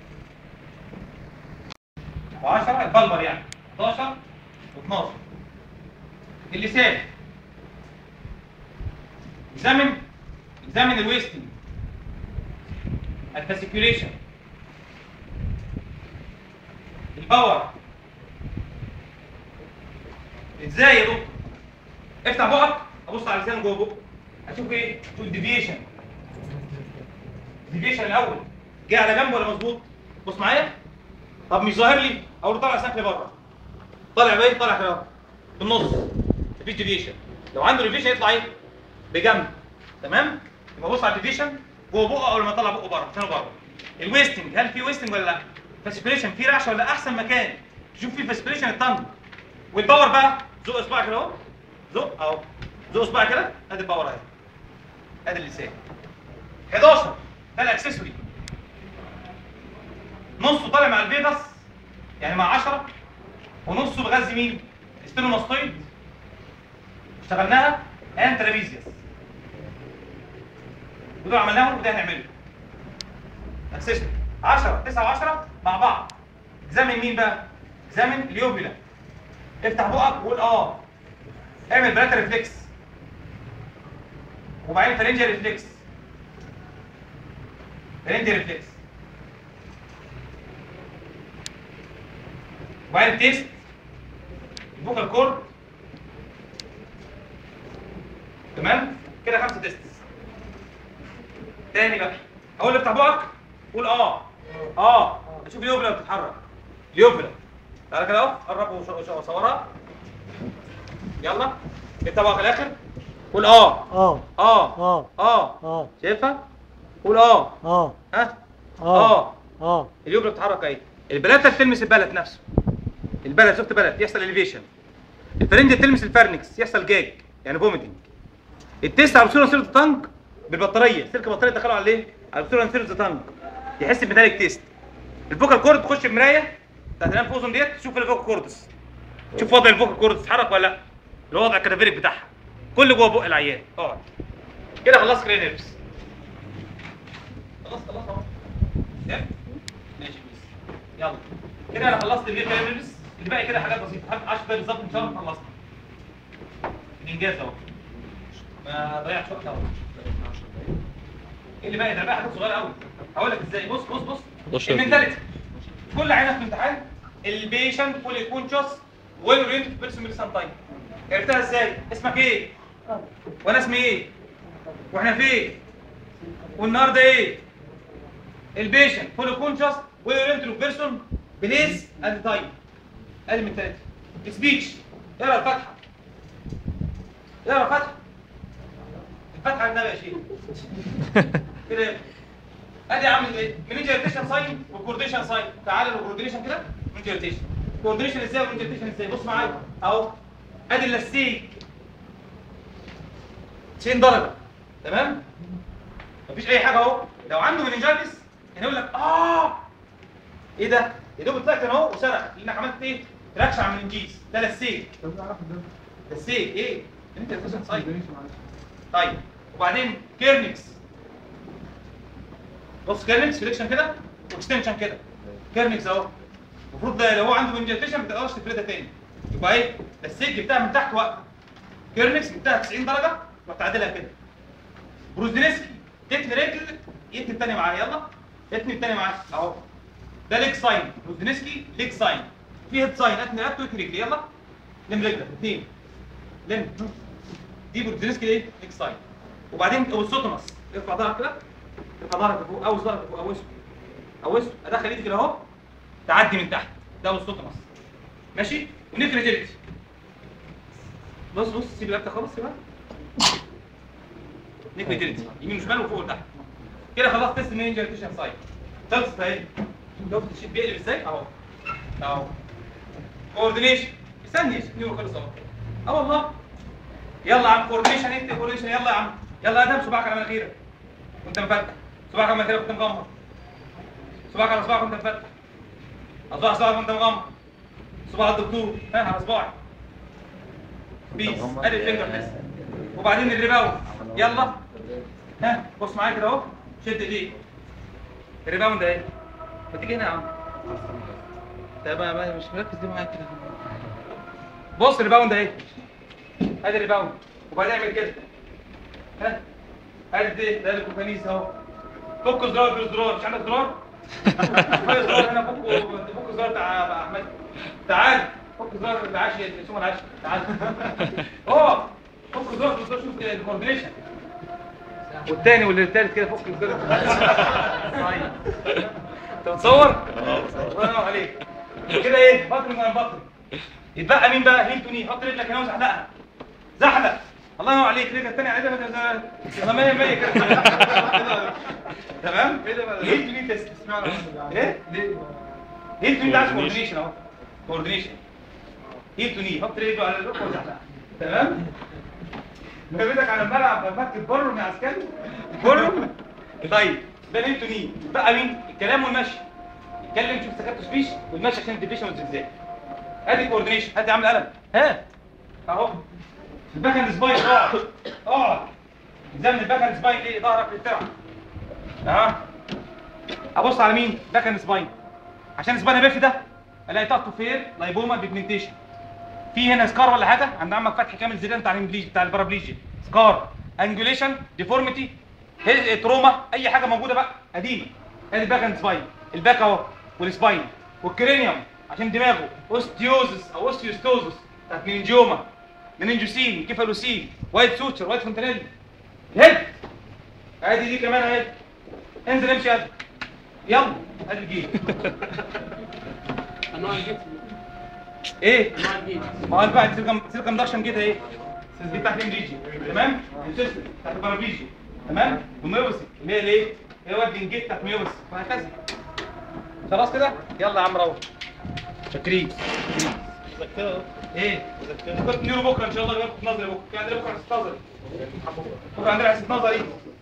10 البلبر يعني 11 و12. اللسان examine الويستنج، الفاسيكيوليشن، الباور. ازاي يا دكتور؟ افتح بقك ابص على اللسان جوه بقك اشوف ايه؟ اشوف الديفيشن. الديفيشن الاول جه على جنب ولا مظبوط؟ بص معايا. طب مش ظاهر لي اقول طالع ساك لبره، طالع باين، طالع كده في النص مفيش ديفيشن. لو عنده ديفيشن يطلع ايه؟ بجنب. تمام؟ يبقى بص على الديفيشن جوه بقه اول ما يطلع بقه بره، لسانه بره. الويستنج هل في ويستنج ولا لا؟ فاسيكيوليشن في رعشه ولا؟ احسن مكان تشوف فيه الفاسيكيوليشن التانج. والباور بقى زق اصبعك كده اهو، زق اهو، زق اصبعك كده، ادي الباور اهي، ادي اللسان. 11 ده الاكسسوري، نصه طالع مع الفيجاس يعني مع 10، ونصه بغاز مين؟ ستينوماستويد اشتغلناها ان ترابيزيوس، ودول عملناهم وده هنعمله اكسسوري. 10 9 و10 مع بعض. اكزامن مين بقى؟ اكزامن اليوبيلا. افتح بقك وقول اه، اعمل بلاتا ريفلكس وبعدين فالنجيا ريفلكس، فالنجيا ريفلكس، وبعدين تيست الفوكال كورد. تمام كده 5 تيست. تاني بقى اقول له افتح بقك قول اه اشوف اليوبلا بتتحرك. اليوبلا تعالى كده اهو، قرب وصورها. يلا افتح بقك الاخر قول شايفها؟ قول ها اليوبلا بتتحرك اهي. البلاته بتلمس البلد نفسه، البلد شفت بلد يحصل اليفيشن. الفرنج تلمس الفرنكس يحصل جاج يعني فوميتنج. التيست على بصوره سيرت تانج بالبطاريه، سلك بطاريه دخلوا على ايه؟ على بصوره سيرت تانج يحس بميتاليك تيست. الفوكال كورد تخش بمرايه بتاعت الانف واذن ديت تشوف الفوكال كوردس، تشوف وضع الفوكال كورد تتحرك ولا لا، الوضع الكتافيريك بتاعها كل جوه بق العيان. اقعد كده خلصت كرينيرفس. خلاص اهو ماشي بيس. يلا كده انا خلصت الكرينيرفس. اللي باقي كده حاجات بسيطه، 10 دقايق بالظبط ان شاء الله خلصنا الانجاز اهو، ما ضيعتش وقت اهو. ايه اللي باقي ده؟ بقى حاجات صغيره قوي هقول لك ازاي. بص المنتاليتي كل عينه في الامتحان البيشنت فولي كونشس ويل اورينتد بيرسون سام تايم. عرفتها ازاي؟ اسمك ايه؟ وانا اسمي ايه؟ واحنا فين؟ والنهارده ايه؟ البيشنت فولي كونشس ويل اورينتد بيرسون بليس اند تايم. ادي المنتاليتي. سبيتش اقرا الفاتحه، اقرا الفاتحه، الفاتحه النبي يا شيخ كده. ادي عامل ايه؟ منينجيتيشن ساين والكورديشن ساين. تعالى الكورديشن كده، منينجيتيشن كورديشن ازاي ومنينجيتيشن ازاي. بص معايا اهو، ادي اللاستيك 90 درجه تمام؟ مفيش اي حاجه اهو. لو عنده منينجايتس كان يقول لك ايه ده؟ يا دوب طلعت انا اهو وصرخ لانك عملت ايه؟ تراكشن على المننجيز. ده لاستيك. لاستيك ايه؟ منينجيتيشن ساين. طيب وبعدين كيرنكس. بص كيرنكس فليكشن كده واكستنشن كده. كيرنكس اهو المفروض لو هو عنده منجيتيشن ما تقدرش تفردها تاني، يبقى ايه؟ السيج بتاعها من تحت واقفه. كيرنكس بتاعها 90 درجه وتعدلها كده. بروزدينسكي تتني رجل يتني الثانيه معايا. يلا اتني الثانيه معايا اهو. ده ليج ساين. بروزدينسكي ليج ساين. في هيد ساين اتني رقبته واتني رجلي. يلا لم رجلك 2 لم دي بورتريسكي ايه؟ اكس سايد. وبعدين اوسوتوماس، ارفع ظهرك كده، ارفع ظهرك لفوق، اوس ظهرك لفوق، اوسه، ادخل ايدي كده اهو، تعدي من تحت، ده اوسوتوماس. ماشي؟ ونكريتيلتي. بص سيب الابتة خالص، سيبها. نكريتيلتي، يمين وشمال وفوق وتحت. كده خلاص تيست مينجريتيشن سايد. خلصت اهي. شفت الشيت بيقلب ازاي؟ اهو. كوردينيشن، استني نيو خلص اهو. والله. يلا يا عم كوردينيشن، انت كوردينيشن، يلا يا عم. يلا ادم صباعك على مناخيرك وانت مفتح. صباعك على مناخيرك وانت مغمض. صباعك على صباعك وانت مفتح. صباعك وانت مغمض. صباع الدكتور على صباعي. بيس، ادي الفينجر تيست. وبعدين الريباوند. يلا. بص معايا كده اهو، شد ايديك. الريباوند اهي. ما تيجي هنا يا عم. طب مش مركز دي معايا كده. بص الريباوند اهي. ادي الريباوند. وبعدين اعمل كده. ادي ده الكوفانيس اهو. فك زرار بالزرار، مش عندك زرار؟ فك زرار هنا، فك زرار بتاع احمد. تعال فك زرار العاشي، اسمه العاشي. تعال. فك زرار بالزرار، شوف الكوردينيشن. والتاني والتالت كده فك الزرار. انت بتصور؟ الله ينور عليك. كده ايه؟ بطن من بطن. يتبقى مين بقى؟ هيل تو ني. حط رجلك هنا وزحلقها. زحلق. الله ينور عليك. رجلك الثانيه على ده. انا 100 كده. تمام؟ هيل تو ني تيست. ايه؟ هيل تو ني ده عايز كوردينيشن اهو. كوردينيشن. هيل تو ني. حط رجله على الركبه وزحلقها. تمام؟ مجابتك على الملعب مركب بره من عسكري. بره. طيب ده هيل تو ني. بقى مين؟ الكلام والمشي. اتكلم، شوف سكتوا سبيش، والمشي عشان الديبريشن والزلزال. ادي كوردينيشن. هات يا عم القلم. اهو. الباكن سباين، اقعد. زمن الباكن سباين ايه؟ ظهرك للترع. ابص على مين؟ باكن سباين. عشان السباين بيف ده الاقي تاتو فير لايبوما بيجمنتيشن. في هنا سكار ولا حاجه؟ عند عمك فتحي كامل زيدان بتاع الانجليزي بتاع البارابليجيا. سكار، انجوليشن، ديفورميتي، تروما، اي حاجه موجوده بقى قديمه. ادي الباكن سباين، الباك اهو، والسباين، والكرينيوم عشان دماغه، اوستيوزس او اوستيوستوزس بتاعت مننجيوما، مننجوسين، كيفالوسين، وايت سوتشر، وايت فونتانيل. الهيد ادي دي كمان اهي. انزل امشي يلا. يلا ادي الجيل. انواع الجيت ايه؟ انواع الجيت ما هو بقى سيلكم داكشن جيت اهي. دي بتاعت الانجليزي. تمام؟ السيستم بتاعت البارابليجيا. تمام؟ وميوسي اللي هي الايه؟ هي وادي الجيت بتاعت ميوسي وهكذا. خلاص كده؟ يلا يا عم روح. شاكرين. مذكرة. ايه؟ كنت نيرو بكره ان شاء الله. يبقى في نظري بكره. في عندنا بكره حصه نظري. بكره عندنا حصه نظري.